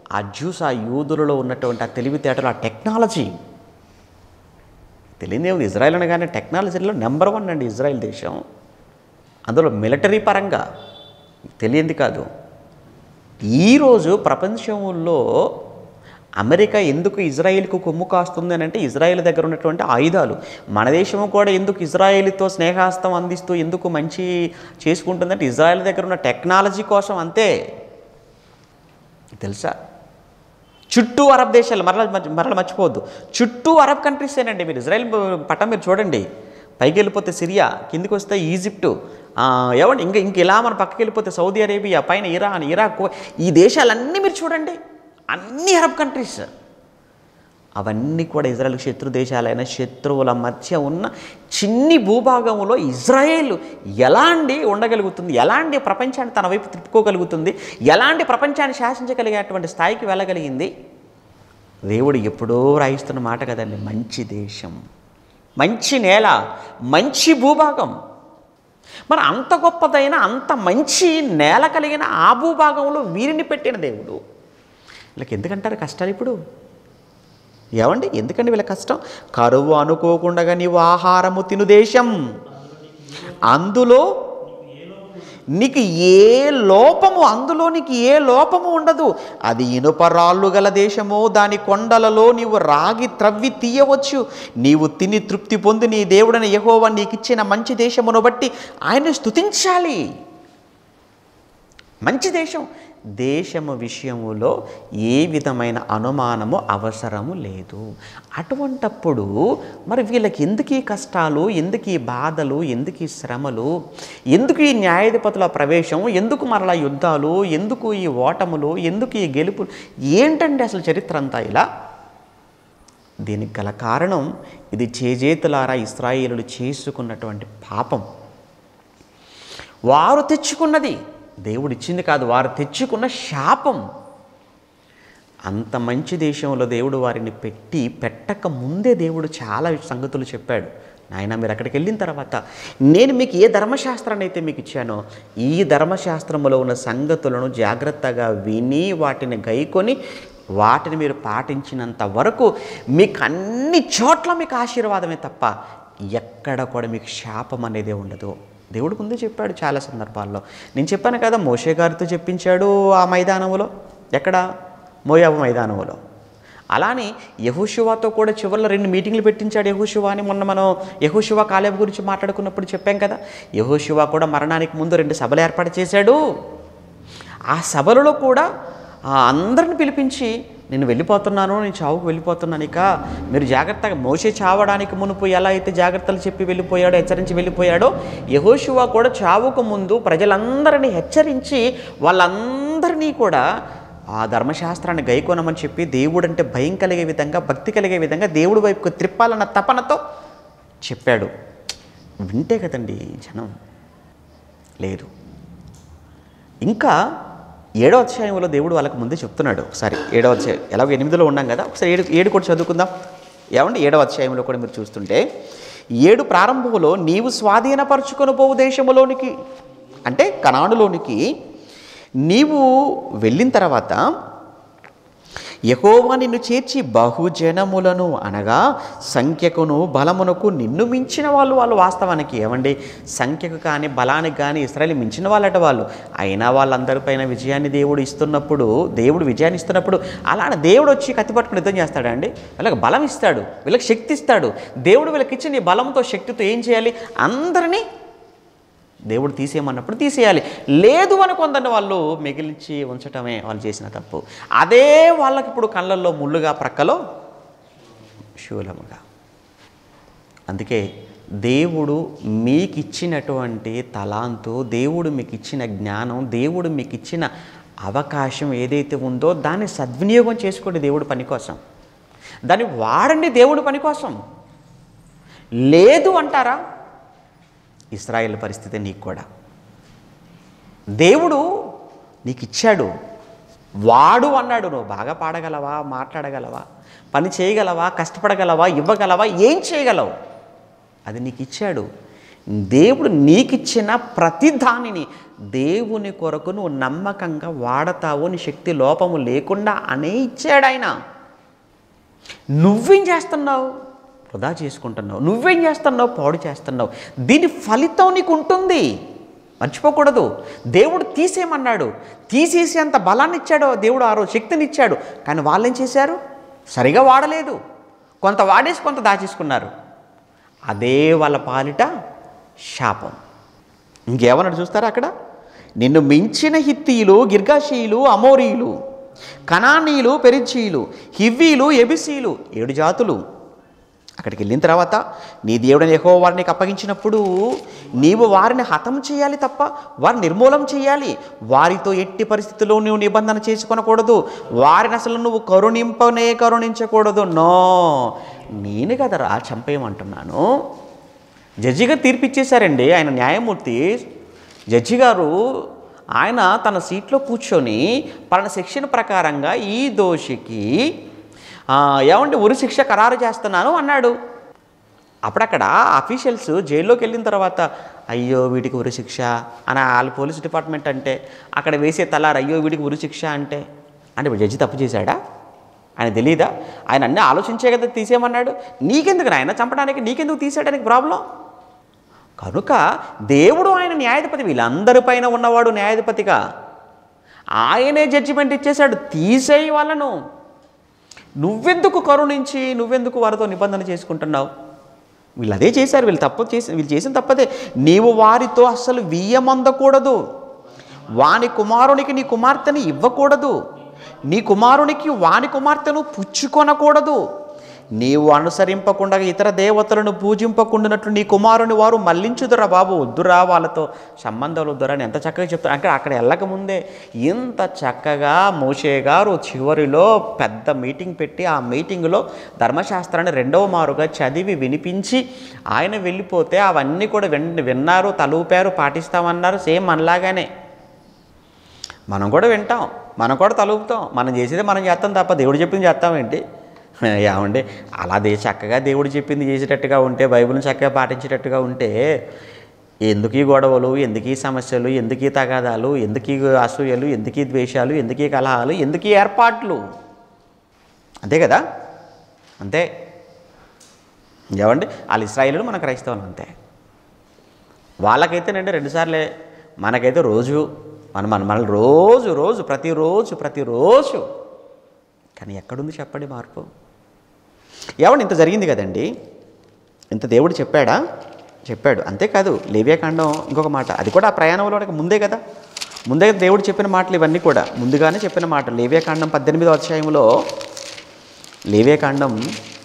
ఆ జ్యూస్, ఆ యూదులలో ఉన్నటువంటి ఆ తెలివితేటలు, ఆ టెక్నాలజీ తెలియదే ఉంది. ఇజ్రాయెల్ అనగానే టెక్నాలజీలో నెంబర్ 1 అండి ఇజ్రాయెల్ దేశం. అందులో మిలిటరీ పరంగా తెలియంది కాదు. ఈరోజు ప్రపంచంలో అమెరికా ఎందుకు ఇజ్రాయిల్కు కొమ్ము కాస్తుంది అని అంటే ఇజ్రాయిల్ దగ్గర ఉన్నటువంటి ఆయుధాలు. మన దేశము కూడా ఎందుకు ఇజ్రాయిల్తో స్నేహాస్తం అందిస్తూ ఎందుకు మంచి చేసుకుంటుందంటే ఇజ్రాయిల్ దగ్గర ఉన్న టెక్నాలజీ కోసం, అంతే. తెలుసా? చుట్టూ అరబ్ దేశాలు, మరల మర్చిపోవద్దు, చుట్టూ అరబ్ కంట్రీసేనండి. మీరు ఇజ్రాయిల్ పట్టం మీరు చూడండి, పైకి వెళ్ళిపోతే సిరియా, కిందికి వస్తే ఈజిప్టు, ఏమండి ఇంక ఇలా మన పక్కకి వెళ్ళిపోతే సౌదీ అరేబియా, పైన ఇరాన్, ఇరాక్, ఈ దేశాలన్నీ మీరు చూడండి, అన్ని అరబ్ కంట్రీస్. అవన్నీ కూడా ఇజ్రాయెల్కి శత్రు దేశాలైన శత్రువుల మధ్య ఉన్న చిన్ని భూభాగంలో ఇజ్రాయేల్ ఎలా అండి ఉండగలుగుతుంది, ఎలాంటి ప్రపంచాన్ని తన వైపు తిప్పుకోగలుగుతుంది, ఎలాంటి ప్రపంచాన్ని శాసించగలిగేటువంటి స్థాయికి వెళ్ళగలిగింది? దేవుడు ఎప్పుడో రాయిస్తున్న మాట కదండి. మంచి దేశం, మంచి నేల, మంచి భూభాగం. మరి అంత గొప్పదైన అంత మంచి నేల కలిగిన ఆ భూభాగంలో వీరిని పెట్టిన దేవుడు వీళ్ళకి ఎందుకంటారు కష్టాలు ఇప్పుడు? ఏమండి ఎందుకండి వీళ్ళ కష్టం? కరువు అనుకోకుండా నీవు ఆహారము తిను దేశం, అందులో నీకు ఏ లోపము, అందులో నీకు ఏ లోపము ఉండదు. అది ఇనుపరాళ్ళు గల దేశము, దాని కొండలలో నీవు రాగి త్రవ్వి తీయవచ్చు. నీవు తిని తృప్తి పొంది నీ దేవుడైన యెహోవా నీకిచ్చిన మంచి దేశమును బట్టి ఆయన స్తుతించాలి. మంచి దేశం, దేశము విషయములో ఏ విధమైన అనుమానము అవసరము లేదు. అటువంటప్పుడు మరి వీళ్ళకి ఎందుకు ఈ కష్టాలు, ఎందుకు ఈ బాధలు, ఎందుకు ఈ శ్రమలు, ఎందుకు ఈ న్యాయాధిపతుల ప్రవేశం, ఎందుకు మరలా యుద్ధాలు, ఎందుకు ఈ ఓటములు, ఎందుకు ఈ గెలుపులు? ఏంటండి అసలు చరిత్ర అంతా ఇలా? దీనికి గల కారణం ఇది చేజేతులారా ఇశ్రాయేలులు చేసుకున్నటువంటి పాపం. వారు తెచ్చుకున్నది, దేవుడు ఇచ్చింది కాదు, వారు తెచ్చుకున్న శాపం. అంత మంచి దేశంలో దేవుడు వారిని పెట్టక ముందే దేవుడు చాలా సంగతులు చెప్పాడు. నాయన మీరు అక్కడికి వెళ్ళిన తర్వాత నేను మీకు ఏ ధర్మశాస్త్రాన్ని అయితే మీకు ఇచ్చానో ఈ ధర్మశాస్త్రంలో ఉన్న సంగతులను జాగ్రత్తగా విని వాటిని గైకొని వాటిని మీరు పాటించినంత వరకు మీకు అన్ని చోట్ల మీకు ఆశీర్వాదమే తప్ప ఎక్కడ కూడా మీకు శాపం అనేది ఉండదు. దేవుడు ముందే చెప్పాడు చాలా సందర్భాల్లో. నేను చెప్పాను కదా, మోషే గారితో చెప్పించాడు ఆ మైదానంలో, ఎక్కడ? మోయాబు మైదానంలో. అలానే యెహోషువతో కూడా చివరిలో 2 మీటింగ్లు పెట్టించాడు యెహోషువాని. మొన్న మనం యెహోషువ కాలేబు గురించి మాట్లాడుకున్నప్పుడు చెప్పాం కదా, యెహోషువ కూడా మరణానికి ముందు 2 సభలు ఏర్పాటు చేశాడు. ఆ సభలలో కూడా అందరిని పిలిపించి నేను వెళ్ళిపోతున్నాను, నేను చావుకు వెళ్ళిపోతున్నాను, ఇక మీరు జాగ్రత్తగా, మోషే చావడానికి మునుపు ఎలా అయితే జాగ్రత్తలు చెప్పి వెళ్ళిపోయాడో, హెచ్చరించి వెళ్ళిపోయాడో, యెహోషువ కూడా చావుకు ముందు ప్రజలందరినీ హెచ్చరించి వాళ్ళందరినీ కూడా ఆ ధర్మశాస్త్రాన్ని గైకోనమని చెప్పి దేవుడంటే భయం కలిగే విధంగా, భక్తి కలిగే విధంగా దేవుడి వైపుకు త్రిప్పాలన్న తపనతో చెప్పాడు. వింటే కదండి జనం. లేదు, ఇంకా 7వ అధ్యాయంలో దేవుడు వాళ్ళకు ముందే చెప్తున్నాడు. ఒకసారి 7వ అధ్యాయం, ఎలాగో 8లో ఉన్నాం కదా, ఒకసారి 7 కూడా చదువుకుందాం. ఏమండి 7వ అధ్యాయంలో కూడా మీరు చూస్తుంటే 7 ప్రారంభంలో నీవు స్వాధీనపరుచుకొని పోవు దేశములోనికి, అంటే కనానులోనికి నీవు వెళ్ళిన తర్వాత యెహోవా నిన్ను చేర్చి బహుజనములను, అనగా సంఖ్యకును బలమునకు నిన్ను మించిన వాళ్ళు వాస్తవానికి ఏమండి సంఖ్యకు కానీ బలానికి కానీ ఇశ్రాయేలు మించిన వాళ్ళట వాళ్ళు. అయినా వాళ్ళందరిపైన విజయాన్ని దేవుడు ఇస్తున్నప్పుడు, దేవుడు విజయాన్ని ఇస్తున్నప్పుడు అలానే దేవుడు వచ్చి కత్తి పట్టుకుని యుద్ధం చేస్తాడా అండి? వీళ్ళకి బలం ఇస్తాడు, వీళ్ళకి శక్తి ఇస్తాడు. దేవుడు వీళ్ళకి ఇచ్చిన ఈ బలంతో, శక్తితో ఏం చేయాలి? అందరినీ దేవుడు తీసేయమన్నప్పుడు తీసేయాలి. లేదు అని కొందరిని వాళ్ళు మిగిలించి ఉంచటమే వాళ్ళు చేసిన తప్పు. అదే వాళ్ళకి ఇప్పుడు కళ్ళల్లో ముళ్ళుగా, ప్రక్కలో శూలముగా. అందుకే దేవుడు మీకు ఇచ్చినటువంటి తలాంతు, దేవుడు మీకు ఇచ్చిన జ్ఞానం, దేవుడు మీకు ఇచ్చిన అవకాశం ఏదైతే ఉందో దాన్ని సద్వినియోగం చేసుకోండి దేవుడి పని కోసం. దాన్ని వాడండి దేవుడి పని కోసం. లేదు అంటారా? ఇశ్రాయేల్ పరిస్థితి నీకు కూడా దేవుడు నీకు ఇచ్చాడు, వాడు అన్నాడు. నువ్వు బాగా పాడగలవా, మాట్లాడగలవా, పని చేయగలవా, కష్టపడగలవా, ఇవ్వగలవా, ఏం చేయగలవు? అది నీకు ఇచ్చాడు. దేవుడు నీకిచ్చిన ప్రతి దానిని దేవుని కొరకు నువ్వు నమ్మకంగా వాడతావు, నీ శక్తి లోపము లేకుండా అనే ఇచ్చాడు ఆయన. నువ్వేం చేస్తున్నావు? వృధా చేసుకుంటున్నావు. నువ్వేం చేస్తున్నావు? పాడు చేస్తున్నావు. దీని ఫలితం నీకు ఉంటుంది, మర్చిపోకూడదు. దేవుడు తీసేయమన్నాడు, తీసేసి అంత బలాన్ని ఇచ్చాడు దేవుడు, ఆ రోజు శక్తిని ఇచ్చాడు. కానీ వాళ్ళు ఏం చేశారు? సరిగా వాడలేదు. కొంత వాడేసి కొంత దాచేసుకున్నారు. అదే వాళ్ళ పాలిట శాపం. ఇంకేమన్నాడు చూస్తారా అక్కడ? నిన్ను మించిన హిత్తీయులు, గిర్గాషీయులు, అమోరీయులు, కనానీయులు, పెరిజ్జీయులు, హివ్వీలు, ఎబిసీలు, 7 జాతులు. అక్కడికి వెళ్ళిన తర్వాత నీ దేవుడైన యెహోవా వారిని నీకు అప్పగించినప్పుడు నీవు వారిని హతం చేయాలి తప్ప వారిని నిర్మూలం చేయాలి. వారితో ఎట్టి పరిస్థితుల్లో నువ్వు నిబంధన చేసుకొనకూడదు. వారిని అసలు నువ్వు కరుణించకూడదు. నో, నేను కదరా చంపేయమంటున్నాను. జడ్జి గారు తీర్పిచ్చేశారండి. ఆయన న్యాయమూర్తి జడ్జి గారు, ఆయన తన సీట్లో కూర్చొని పలానా సెక్షన్ ప్రకారంగా ఈ దోషికి ఏమంటే ఉరి శిక్ష ఖరారు చేస్తున్నాను అన్నాడు. అప్పుడక్కడ అఫీషియల్స్ జైల్లోకి వెళ్ళిన తర్వాత అయ్యో వీడికి ఉరి శిక్ష అని వాళ్ళు పోలీస్ డిపార్ట్మెంట్ అంటే, అక్కడ వేసే తలారు అయ్యో వీడికి ఉరి శిక్ష అంటే ఇప్పుడు జడ్జి తప్పు చేశాడా? ఆయన తెలియదా? ఆయన అన్నీ ఆలోచించే కదా తీసేయమన్నాడు. నీకెందుకు ఆయన చంపడానికి, నీకెందుకు తీసేయడానికి ప్రాబ్లం? కనుక దేవుడు ఆయన న్యాయాధిపతి, వీళ్ళందరిపైన ఉన్నవాడు న్యాయాధిపతిగా. ఆయనే జడ్జిమెంట్ ఇచ్చేశాడు, తీసేయి వాళ్ళను. నువ్వెందుకు కరుణించి నువ్వెందుకు వారితో నిబంధన చేసుకుంటున్నావు? వీళ్ళు అదే చేశారు. వీళ్ళు చేసిన తప్పదే. నీవు వారితో అస్సలు వీయమందకూడదు. వాని కుమారునికి నీ కుమార్తెని ఇవ్వకూడదు. నీ కుమారునికి వాని కుమార్తెను పుచ్చుకొనకూడదు. నీవు అనుసరింపకుండా ఇతర దేవతలను పూజింపకుండానట్లు నీ కుమారుని వారు మళ్లించుదురా బాబు, వద్దురా, వాళ్ళతో సంబంధాలు వద్దురా అని ఎంత చక్కగా చెప్తారు. అంటే అక్కడ వెళ్ళకముందే ఇంత చక్కగా మోషే గారు చివరిలో పెద్ద మీటింగ్ పెట్టి ఆ మీటింగ్లో ధర్మశాస్త్రాన్ని 2వ మారుగా చదివి వినిపించి ఆయన వెళ్ళిపోతే అవన్నీ కూడా విన్నారు, తలూపారు, పాటిస్తామన్నారు. సేమ్ మనలాగానే మనం కూడా వింటాం, మనం కూడా తలూపుతాం. మనం చేసేదే మనం చేస్తాం తప్ప దేవుడు చెప్పింది చేస్తామేంటి? ఏమండి, అలా చక్కగా దేవుడు చెప్పింది చేసేటట్టుగా ఉంటే, బైబిల్ని చక్కగా పాటించేటట్టుగా ఉంటే ఎందుకు ఈ గొడవలు, ఎందుకు ఈ సమస్యలు, ఎందుకు ఈ తగాదాలు, ఎందుకు ఈ అసూయలు, ఎందుకు ఈ ద్వేషాలు, ఎందుకు ఈ కలహాలు, ఎందుకు ఈ ఏర్పాట్లు? అంతే కదా, అంతే. ఏమండి, వాళ్ళు ఇశ్రాయేలులు, మన క్రైస్తవులు అంతే. వాళ్ళకైతేనండి 2 సార్లే, మనకైతే రోజు మన రోజు ప్రతిరోజు. కానీ ఎక్కడుంది చెప్పండి మార్పు? ఏమండి, ఇంత జరిగింది కదండి, ఇంత దేవుడు చెప్పాడు. అంతేకాదు లేవియాకాండం ఇంకొక మాట, అది కూడా ఆ ప్రయాణంలో ముందే కదా, ముందే దేవుడు చెప్పిన మాటలు ఇవన్నీ కూడా ముందుగానే చెప్పిన మాటలు. లేవియాకాండం 18వ అధ్యాయంలో, లేవియాకాండం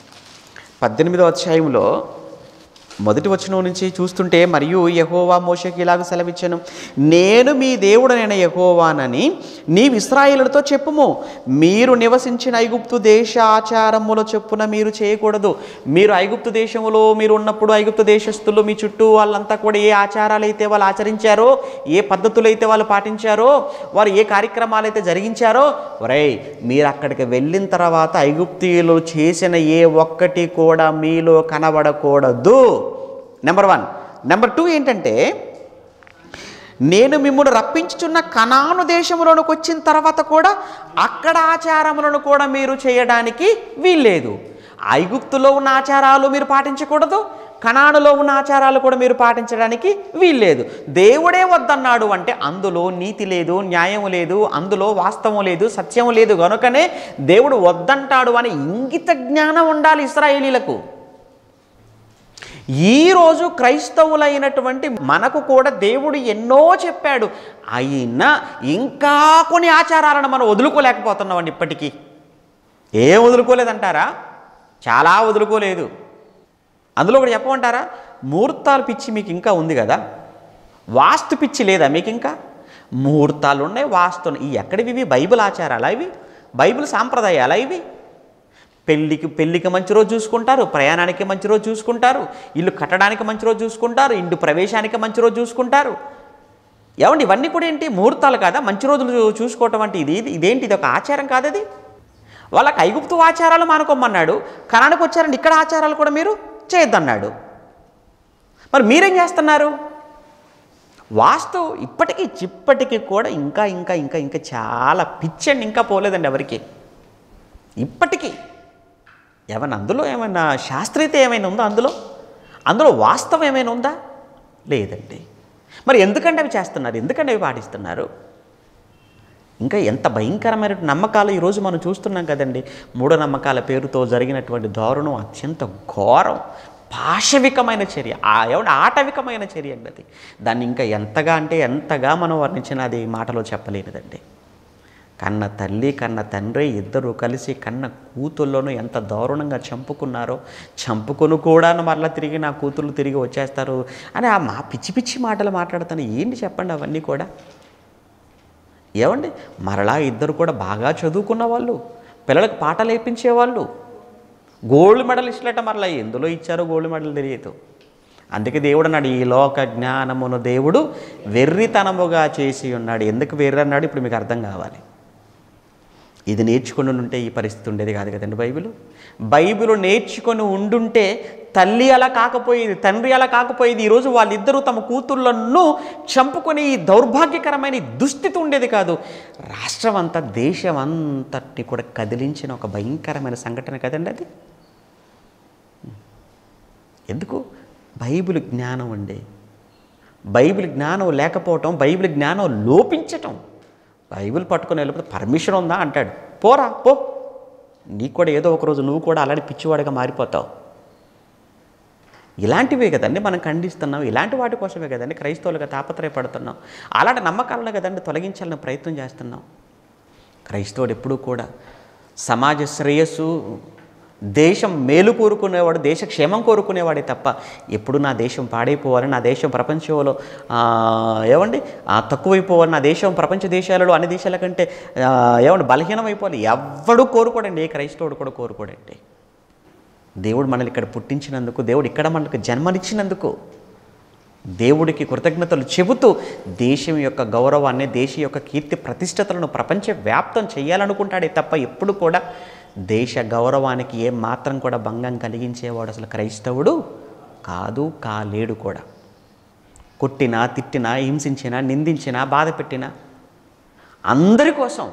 18వ అధ్యాయంలో మొదటి వచనం నుంచి చూస్తుంటే, మరియు యెహోవా మోషేకి ఇలాగ సెలవిచ్చాను, నేను మీ దేవుడనైన యెహోవానని నీవు ఇశ్రాయేలులతో చెప్పుము. మీరు నివసించిన ఐగుప్తు దేశ ఆచారముల చొప్పున మీరు చేయకూడదు. మీరు ఐగుప్తు దేశంలో మీరు ఉన్నప్పుడు ఐగుప్తు దేశస్తులు మీ చుట్టూ వాళ్ళంతా కూడా ఏ ఆచారాలు అయితే వాళ్ళు ఆచరించారో, ఏ పద్ధతులు అయితే వాళ్ళు పాటించారో, వారు ఏ కార్యక్రమాలు అయితే జరిగించారో, ఒరేయ్ మీరు అక్కడికి వెళ్ళిన తర్వాత ఐగుప్తీయులు చేసిన ఏ ఒక్కటి కూడా మీలో కనబడకూడదు. నెంబర్ 1. నెంబర్ 2 ఏంటంటే, నేను మిమ్మల్ని రప్పించుచున్న కనాను దేశంలోనికి వచ్చిన తర్వాత కూడా అక్కడ ఆచారములను కూడా మీరు చేయడానికి వీల్లేదు. ఐగుప్తులో ఉన్న ఆచారాలు మీరు పాటించకూడదు, కనానులో ఉన్న ఆచారాలు కూడా మీరు పాటించడానికి వీల్లేదు. దేవుడే వద్దన్నాడు అంటే అందులో నీతి లేదు, న్యాయం లేదు, అందులో వాస్తవం లేదు, సత్యం లేదు. కనుకనే దేవుడు వద్దంటాడు అని ఇంగిత జ్ఞానం ఉండాలి ఇశ్రాయేలీలకు. ఈరోజు క్రైస్తవులైనటువంటి మనకు కూడా దేవుడు ఎన్నో చెప్పాడు, అయినా ఇంకా కొన్ని ఆచారాలను మనం వదులుకోలేకపోతున్నామండి. ఇప్పటికీ ఏం వదులుకోలేదంటారా? చాలా వదులుకోలేదు. అందులో కూడా చెప్పమంటారా? ముహూర్తాలు పిచ్చి మీకు ఇంకా ఉంది కదా, వాస్తు పిచ్చి లేదా మీకు? ఇంకా ముహూర్తాలు ఉన్నాయి, వాస్తు ఉన్నాయి. ఈ ఎక్కడివి ఇవి? బైబిల్ ఆచారాలా ఇవి? బైబిల్ సాంప్రదాయాలా ఇవి? పెళ్ళికి మంచి రోజు చూసుకుంటారు, ప్రయాణానికి మంచి రోజు చూసుకుంటారు, ఇల్లు కట్టడానికి మంచి రోజు చూసుకుంటారు, ఇంటి ప్రవేశానికి మంచి రోజు చూసుకుంటారు. ఏమండి, ఇవన్నీ కూడా ఏంటి? ముహూర్తాలు కాదా? మంచి రోజులు చూసుకోవటం అంటే ఇదేంటి? ఇది ఒక ఆచారం కాదది. వాళ్ళకి ఐగుప్తు ఆచారాలు మానుకోమన్నాడు, కనానికి వచ్చారండి ఇక్కడ ఆచారాలు కూడా మీరు చేయొద్దన్నాడు. మరి మీరేం చేస్తున్నారు? వాస్తు ఇప్పటికీ కూడా ఇంకా ఇంకా ఇంకా ఇంకా చాలా పిచ్చండి, ఇంకా పోలేదండి ఎవరికి ఇప్పటికీ. ఏమైనా అందులో ఏమైనా శాస్త్రీయత ఏమైనా ఉందా? అందులో వాస్తవం ఏమైనా ఉందా? లేదండి. మరి ఎందుకంటే అవి చేస్తున్నారు, ఎందుకంటే అవి పాటిస్తున్నారు? ఇంకా ఎంత భయంకరమైన నమ్మకాలు ఈరోజు మనం చూస్తున్నాం కదండి. మూఢనమ్మకాల పేరుతో జరిగినటువంటి దారుణం అత్యంత ఘోరం, పాశవికమైన చర్య, ఆటవికమైన చర్య అండి అది. దాన్ని ఇంకా ఎంతగా మనం వర్ణించినా అది మాటలో చెప్పలేనిదండి. కన్న తల్లి కన్న తండ్రి ఇద్దరు కలిసి కన్న కూతుళ్ళను ఎంత దారుణంగా చంపుకున్నారో, చంపుకొని కూడా మరలా తిరిగి నా కూతుళ్ళు తిరిగి వచ్చేస్తారు అని మా పిచ్చి మాటలు మాట్లాడుతాను. ఏంటి చెప్పండి అవన్నీ కూడా? ఏమండి, మరలా ఇద్దరు కూడా బాగా చదువుకున్న వాళ్ళు, పిల్లలకు పాటలు వేయించేవాళ్ళు, గోల్డ్ మెడల్ ఇష్టలట. మరలా ఎందులో ఇచ్చారో గోల్డ్ మెడల్ తెలియదు. అందుకే దేవుడు అన్నాడు, ఈ లోక జ్ఞానమును దేవుడు వెర్రితనముగా చేసి ఉన్నాడు. ఎందుకు వెర్రి అన్నాడు ఇప్పుడు మీకు అర్థం కావాలి. ఇది నేర్చుకుని ఉంటే ఈ పరిస్థితి ఉండేది కాదు కదండి. బైబిల్ నేర్చుకొని ఉండుంటే తల్లి అలా కాకపోయేది, తండ్రి అలా కాకపోయేది. ఈరోజు వాళ్ళిద్దరూ తమ కూతుళ్ళను చంపుకొని ఈ దౌర్భాగ్యకరమైన దుస్థితి ఉండేది కాదు. రాష్ట్రం అంతా, దేశం అంతటి కూడా కదిలించిన ఒక భయంకరమైన సంఘటన కదండి అది. ఎందుకు? బైబిల్ జ్ఞానం అండి. బైబిల్ జ్ఞానం లేకపోవటం, బైబిల్ జ్ఞానం లోపించటం. బైబిల్ పట్టుకొని వెళ్ళిపోతే పర్మిషన్ ఉందా అంటాడు. పోరా పో, నీకు కూడా ఏదో ఒకరోజు నువ్వు కూడా అలాంటి పిచ్చివాడిగా మారిపోతావు. ఇలాంటివే కదండి మనం ఖండిస్తున్నాం. ఇలాంటి వాటి కోసమే కదండి క్రైస్తవులుగా తాపత్రయపడుతున్నాం. అలాంటి నమ్మకాలను కదండి తొలగించాలని ప్రయత్నం చేస్తున్నాం. క్రైస్తవుడు ఎప్పుడూ కూడా సమాజ శ్రేయస్సు, దేశం మేలు కోరుకునేవాడు, దేశ క్షేమం కోరుకునేవాడే తప్ప ఎప్పుడు నా దేశం పాడైపోవాలి, నా దేశం ప్రపంచంలో తక్కువైపోవాలి, నా దేశం ప్రపంచ దేశాలలో అన్ని దేశాల కంటే బలహీనం అయిపోవాలి ఎవడు కోరుకోడండి. ఏ క్రైస్తవుడు కూడా కోరుకోడండి. దేవుడు మనల్ని ఇక్కడ పుట్టించినందుకు, దేవుడు ఇక్కడ మనకు జన్మనిచ్చినందుకు దేవుడికి కృతజ్ఞతలు చెబుతూ దేశం యొక్క గౌరవాన్ని, దేశ యొక్క కీర్తి ప్రతిష్టతలను ప్రపంచవ్యాప్తం చేయాలనుకుంటాడే తప్ప ఎప్పుడు కూడా దేశ గౌరవానికి ఏ మాత్రం కూడా భంగం కలిగించేవాడు అసలు క్రైస్తవుడు కాలేడు కూడా. కొట్టినా, తిట్టినా, హింసించినా, నిందించినా, బాధ పెట్టినా అందరి కోసం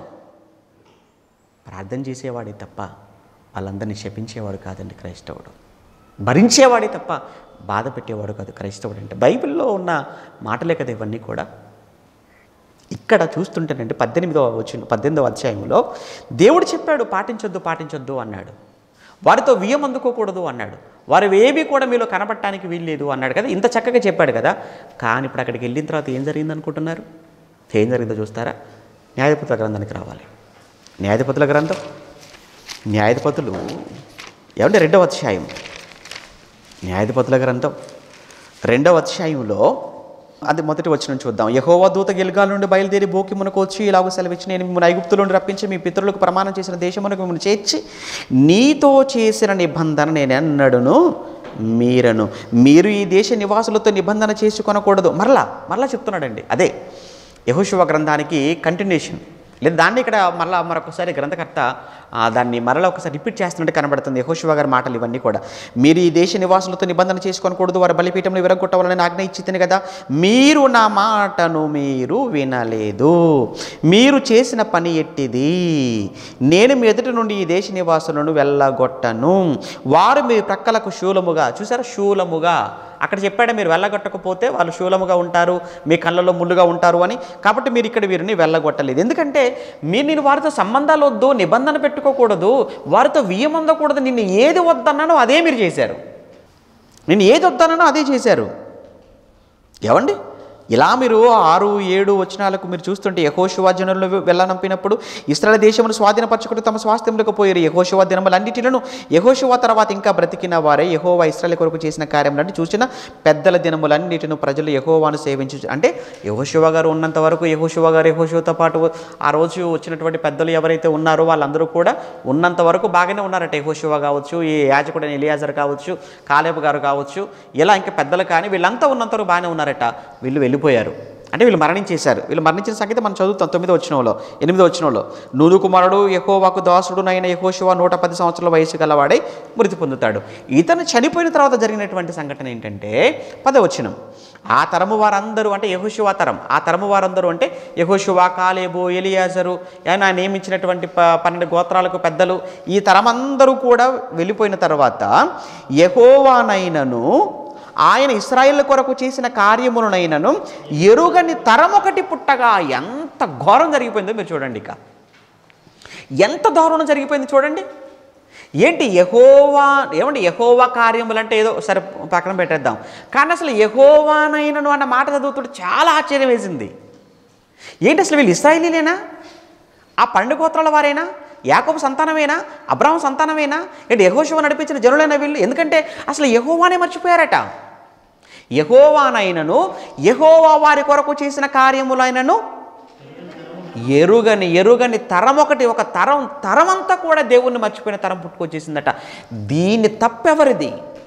ప్రార్థన చేసేవాడే తప్ప వాళ్ళందరినీ శపించేవాడు కాదండి క్రైస్తవుడు. భరించేవాడే తప్ప బాధ పెట్టేవాడు కాదు క్రైస్తవుడు అంటే. బైబిల్లో ఉన్న మాటలే కదా ఇవన్నీ కూడా. ఇక్కడ చూస్తుంటేనండి 18వ అధ్యాయంలో దేవుడు చెప్పాడు, పాటించొద్దు అన్నాడు. వారితో వియ్యం అందుకోకూడదు అన్నాడు. వారు ఏవి కూడా మీలో కనపడటానికి వీల్లేదు అన్నాడు కదా. ఇంత చక్కగా చెప్పాడు కదా. కానీ ఇప్పుడు అక్కడికి వెళ్ళిన తర్వాత ఏం జరిగింది అనుకుంటున్నారు? ఏం జరిగిందో చూస్తారా? న్యాయాధిపతుల గ్రంథానికి రావాలి. న్యాయాధిపతుల గ్రంథం, న్యాయాధిపతులు 2వ అధ్యాయం. న్యాయాధిపతుల గ్రంథం 2వ అధ్యాయంలో అది మొదటి వచనం చూద్దాం. యెహోవా దూత గిల్గాల్ నుండి బయలుదేరి బోకిమునకు వచ్చి ఇలాగ సెలవిచ్చి, నేను మిమ్మల్ని ఐగుప్తు నుండి రప్పించి మీ పితరులకు ప్రమాణం చేసిన దేశమునకు మిమ్మల్ని చేర్చి నీతో చేసిన నిబంధన నేను ఎన్నడూను మీరను. మీరు ఈ దేశ నివాసులతో నిబంధన చేసుకొనకూడదు. మరలా చెప్తున్నాడండి. అదే యెహోషువ గ్రంథానికి కంటిన్యూషన్. లేదా దాన్ని ఇక్కడ మరొకసారి గ్రంథకర్త దాన్ని మరలా ఒకసారి రిపీట్ చేస్తున్నట్టు కనబడుతుంది. యెహోషువ గారి మాటలు ఇవన్నీ కూడా. మీరు ఈ దేశ నివాసులతో నిబంధన చేసుకోనకూడదు, వారి బలిపీఠంలో విరగొట్టవాలని ఆజ్ఞ ఇచ్చితిని కదా. మీరు నా మాటను మీరు వినలేదు. మీరు చేసిన పని ఎట్టిది? నేను మీ ఎదుటి నుండి ఈ దేశ నివాసులను వెళ్ళగొట్టను. వారు మీ ప్రక్కలకు శూలముగా, చూసారా, శూలముగా అక్కడ చెప్పాడే, మీరు వెళ్ళగొట్టకపోతే వాళ్ళు శూలముగా ఉంటారు, మీ కళ్ళలో ముళ్ళుగా ఉంటారు అని. కాబట్టి మీరు ఇక్కడ వీరిని వెళ్ళగొట్టలేదు. ఎందుకంటే నేను వారితో సంబంధాలు వద్దు, నిబంధన పెట్టుకోకూడదు, వారితో వియ్యం అందకూడదు. నిన్ను ఏది వద్దన్నానో అదే మీరు చేశారు. నేను ఏది వద్దన్నానో అదే చేశారు. ఏమండి, ఇలా మీరు 6, 7 వచనాలకు మీరు చూస్తుంటే యెహోషువ జనులను వెళ్ళనంపినప్పుడు ఇశ్రాయేలు దేశమును స్వాధీనపరచుకుంటూ తమ స్వాస్థ్యములకు పోయారు. యెహోషువ దినములన్నిటిలను, యెహోషువ తర్వాత ఇంకా బ్రతికిన వారే యెహోవా ఇశ్రాయేలు కొరకు చేసిన కార్యములను చూసిన పెద్దల దినములన్నిటిను ప్రజలు యెహోవాను సేవించు. అంటే యెహోషువ గారు ఉన్నంత వరకు యెహోషువతో పాటు ఆ రోజు వచ్చినటువంటి పెద్దలు ఎవరైతే ఉన్నారో వాళ్ళందరూ కూడా ఉన్నంత వరకు బాగానే ఉన్నారట. యెహోషువ కావచ్చు, ఈ యాజకుడైన ఎలియాజర్ కావచ్చు, కాలేబు గారు కావచ్చు, ఇలా ఇంకా పెద్దలు కానీ వీళ్ళంతా ఉన్నంత వరకు బాగానే ఉన్నారట. వీళ్ళు వెళ్ళిపోయారు. అంటే వీళ్ళు మరణించేశారు. వీళ్ళు మరణించిన సంగతి మనం చదువుతాం 9వ వచనంలో 8వ వచనంలో. నూను కుమారుడు యెహోవాకు దాసుడునైన యెహోషువ 110 సంవత్సరాల వయసు గలవాడై మృతి పొందుతాడు. ఇతను చనిపోయిన తర్వాత జరిగినటువంటి సంఘటన ఏంటంటే 10వ వచనం. ఆ తరము వారందరూ అంటే యెహోషువ తరం, ఆ తరము వారందరూ అంటే యెహోషువ, కాలేబు, ఎలియాజరు, ఆయన నియమించినటువంటి 12 గోత్రాలకు పెద్దలు, ఈ తరమందరూ కూడా వెళ్ళిపోయిన తర్వాత యెహోవానైనను ఆయన ఇశ్రాయేలు కొరకు చేసిన కార్యములనైనను ఎరుగని తరం ఒకటి పుట్టగా. ఎంత ఘోరం జరిగిపోయిందో మీరు చూడండి. ఇక ఎంత దారుణం జరిగిపోయింది చూడండి. ఏంటి యెహోవా కార్యములంటే ఏదో సరే పక్కన పెట్టేద్దాం, కానీ అసలు యెహోవానైనను అన్న మాట చదువుతుంటే చాలా ఆశ్చర్యం వేసింది. ఏంటి అసలు వీళ్ళు ఇశ్రాయేలీలేనా? ఆ 12 గోత్రాల వారేనా? యాకోబు సంతానమేనా? అబ్రాహాము సంతానమేనా? ఏంటి యెహోషువ నడిపించిన జనులైన వీళ్ళు? ఎందుకంటే అసలు యెహోవానే మర్చిపోయారట. యెహోవానైనను యెహోవా వారి కొరకు చేసిన కార్యములైనను ఎరుగని తరం ఒకటి, ఒక తరమంతా కూడా దేవుణ్ణి మర్చిపోయిన తరం పుట్టుకొచ్చేసిందట. దీన్ని తప్పెవరిది?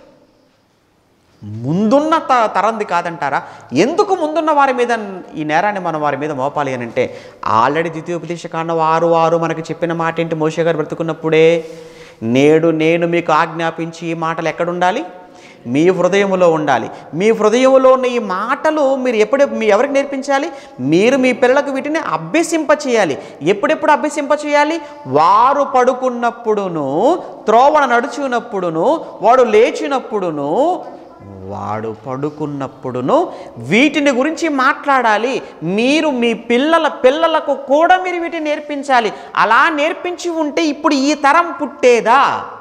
ముందున్న తరంది కాదంటారా? ఎందుకు ముందున్న వారి మీద ఈ నేరాన్ని మనం వారి మీద మోపాలి అని అంటే, ఆల్రెడీ ద్వితీయోపదేశకాండం 6:6 మనకు చెప్పిన మాట ఏంటి? మోషే గారు బ్రతుకున్నప్పుడే, నేడు నేను మీకు ఆజ్ఞాపించి ఈ మాటలు ఎక్కడుండాలి? మీ హృదయములో ఉండాలి. మీ హృదయంలో ఉన్న ఈ మాటలు మీరు ఎవరికి నేర్పించాలి? మీరు మీ పిల్లలకు వీటిని అభ్యసింప చేయాలి. ఎప్పుడెప్పుడు అభ్యసింప చేయాలి? వారు పడుకున్నప్పుడును, త్రోవన నడుచున్నప్పుడును, వాడు లేచినప్పుడును, వాడు పడుకున్నప్పుడును వీటిని గురించి మాట్లాడాలి. మీరు మీ పిల్లలకు కూడా మీరు వీటిని నేర్పించాలి. అలా నేర్పించి ఉంటే ఇప్పుడు ఈ తరం పుట్టేదా?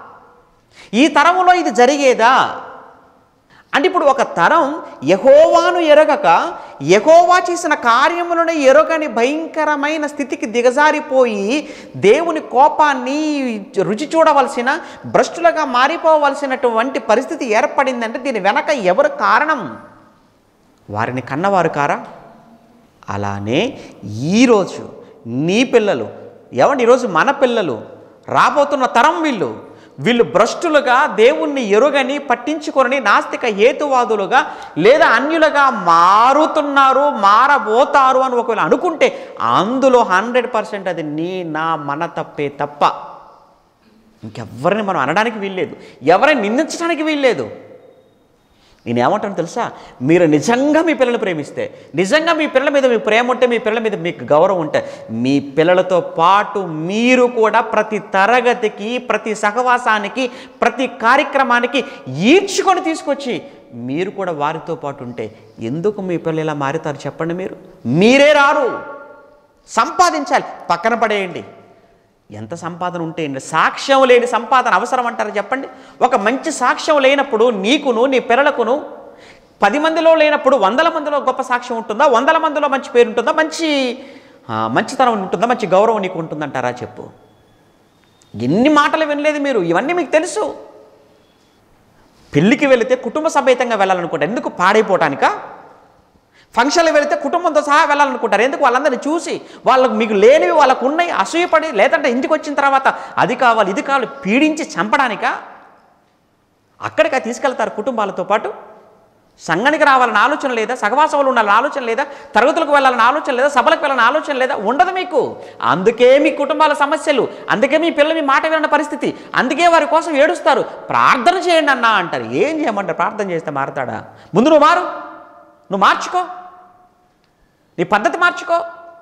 ఈ తరములో ఇది జరిగేదా? అంటే ఇప్పుడు ఒక తరం యెహోవాను ఎరగక, యెహోవా చేసిన కార్యములను ఎరగని భయంకరమైన స్థితికి దిగజారిపోయి దేవుని కోపాన్ని రుచి చూడవలసిన, భ్రష్టులుగా మారిపోవలసినటువంటి పరిస్థితి ఏర్పడిందంటే దీని వెనక ఎవరు కారణం? వారిని కన్నవారు కారా? అలానే ఈరోజు నీ పిల్లలు, ఈరోజు మన పిల్లలు, రాబోతున్న తరం వీళ్ళు భ్రష్టులుగా, దేవుణ్ణి ఎరుగని, పట్టించుకొని నాస్తిక హేతువాదులుగా లేదా అన్యులుగా మారబోతారు అని ఒకవేళ అనుకుంటే అందులో 100% అది మన తప్పే తప్ప ఇంకెవరిని మనం అనడానికి వీల్లేదు, ఎవరిని నిందించడానికి వీల్లేదు. నేనేమంటాను తెలుసా? మీరు నిజంగా మీ పిల్లల్ని ప్రేమిస్తే, నిజంగా మీ పిల్లల మీద మీకు ప్రేమ ఉంటే, మీ పిల్లల మీద మీకు గౌరవం ఉంటే, మీ పిల్లలతో పాటు మీరు కూడా ప్రతి తరగతికి, ప్రతి సహవాసానికి, ప్రతి కార్యక్రమానికి ఈడ్చుకొని తీసుకొచ్చి మీరు కూడా వారితో పాటు ఉంటే ఎందుకు మీ పిల్లలు ఇలా మారుతారు చెప్పండి? మీరే రారు. సంపాదించాలి, పక్కన పడేయండి. ఎంత సంపాదన ఉంటే సాక్ష్యం లేని సంపాదన అవసరం అంటారు చెప్పండి? ఒక మంచి సాక్ష్యం లేనప్పుడు నీకును, నీ పిల్లలకును, 10 మందిలో లేనప్పుడు 100 మందిలో గొప్ప సాక్ష్యం ఉంటుందా? 100 మందిలో మంచి పేరు ఉంటుందా? మంచితనం ఉంటుందా? మంచి గౌరవం నీకు ఉంటుందంటారా చెప్పు? ఎన్ని మాటలు వినలేదు మీరు, ఇవన్నీ మీకు తెలుసు. పెళ్ళికి వెళితే కుటుంబ సమేతంగా వెళ్ళాలనుకుంటారు, ఎందుకు? పాడైపోవటానికా? ఫంక్షన్లు వెళితే కుటుంబంతో సహా వెళ్ళాలనుకుంటారు, ఎందుకు? వాళ్ళందరినీ చూసి వాళ్ళకు మీకు లేనివి వాళ్ళకు ఉన్నాయి అసూయపడి, లేదంటే ఇంటికి వచ్చిన తర్వాత అది కావాలి ఇది కావాలి పీడించి చంపడానికా? అక్కడికి తీసుకెళ్తారు కుటుంబాలతో పాటు. సంఘానికి రావాలన్న ఆలోచన లేదా? సహవాసంలో ఉండాలన్న ఆలోచన లేదా? తరగతులకు వెళ్ళాలన్న ఆలోచన లేదా? సభలకు వెళ్ళాలన్న ఆలోచన లేదా? ఉండదు మీకు. అందుకే మీ కుటుంబాల సమస్యలు, అందుకే మీ పిల్లలు మీ మాట వినని పరిస్థితి, అందుకే వారి కోసం ఏడుస్తారు. ప్రార్థన చేయండి అన్నా అంటారు. ఏం చేయమంటారు? ప్రార్థన చేస్తే మారుతాడా? ముందు నువ్వు మార్చుకో, నీ పద్ధతి మార్చుకో.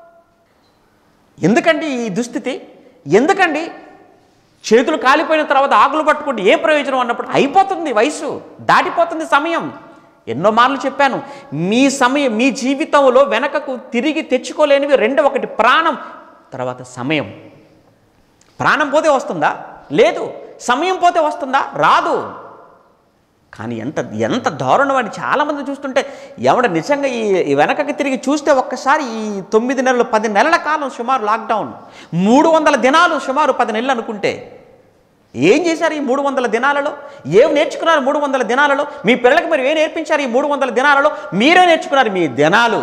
ఎందుకండి ఈ దుస్థితి? ఎందుకండి? చేతులు కాలిపోయిన తర్వాత ఆకులు పట్టుకుంటే ఏ ప్రయోజనం అన్నప్పుడు అయిపోతుంది, వయసు దాటిపోతుంది, సమయం. ఎన్నో మార్లు చెప్పాను, మీ జీవితంలో వెనకకు తిరిగి తెచ్చుకోలేనివి 2: ఒకటి ప్రాణం, తర్వాత సమయం. ప్రాణం పోతే వస్తుందా? లేదు. సమయం పోతే వస్తుందా? రాదు. కానీ ఎంత దారుణం అని చాలామంది చూస్తుంటే, నిజంగా ఈ వెనకకి తిరిగి చూస్తే ఒక్కసారి ఈ 9 నెలలు 10 నెలల కాలం సుమారు లాక్డౌన్, 300 దినాలు సుమారు 10 నెలలు అనుకుంటే ఏం చేశారు ఈ 300 దినాలలో? ఏం నేర్చుకున్నారు 300 దినాలలో? మీ పిల్లలకు మీరు ఏం నేర్పించారు ఈ 300 దినాలలో? మీరే నేర్చుకున్నారు మీ దినాలు.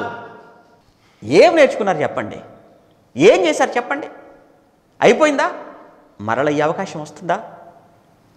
ఏం నేర్చుకున్నారు చెప్పండి? ఏం చేశారు చెప్పండి? అయిపోయిందా? మరలా ఈ అవకాశం వస్తుందా?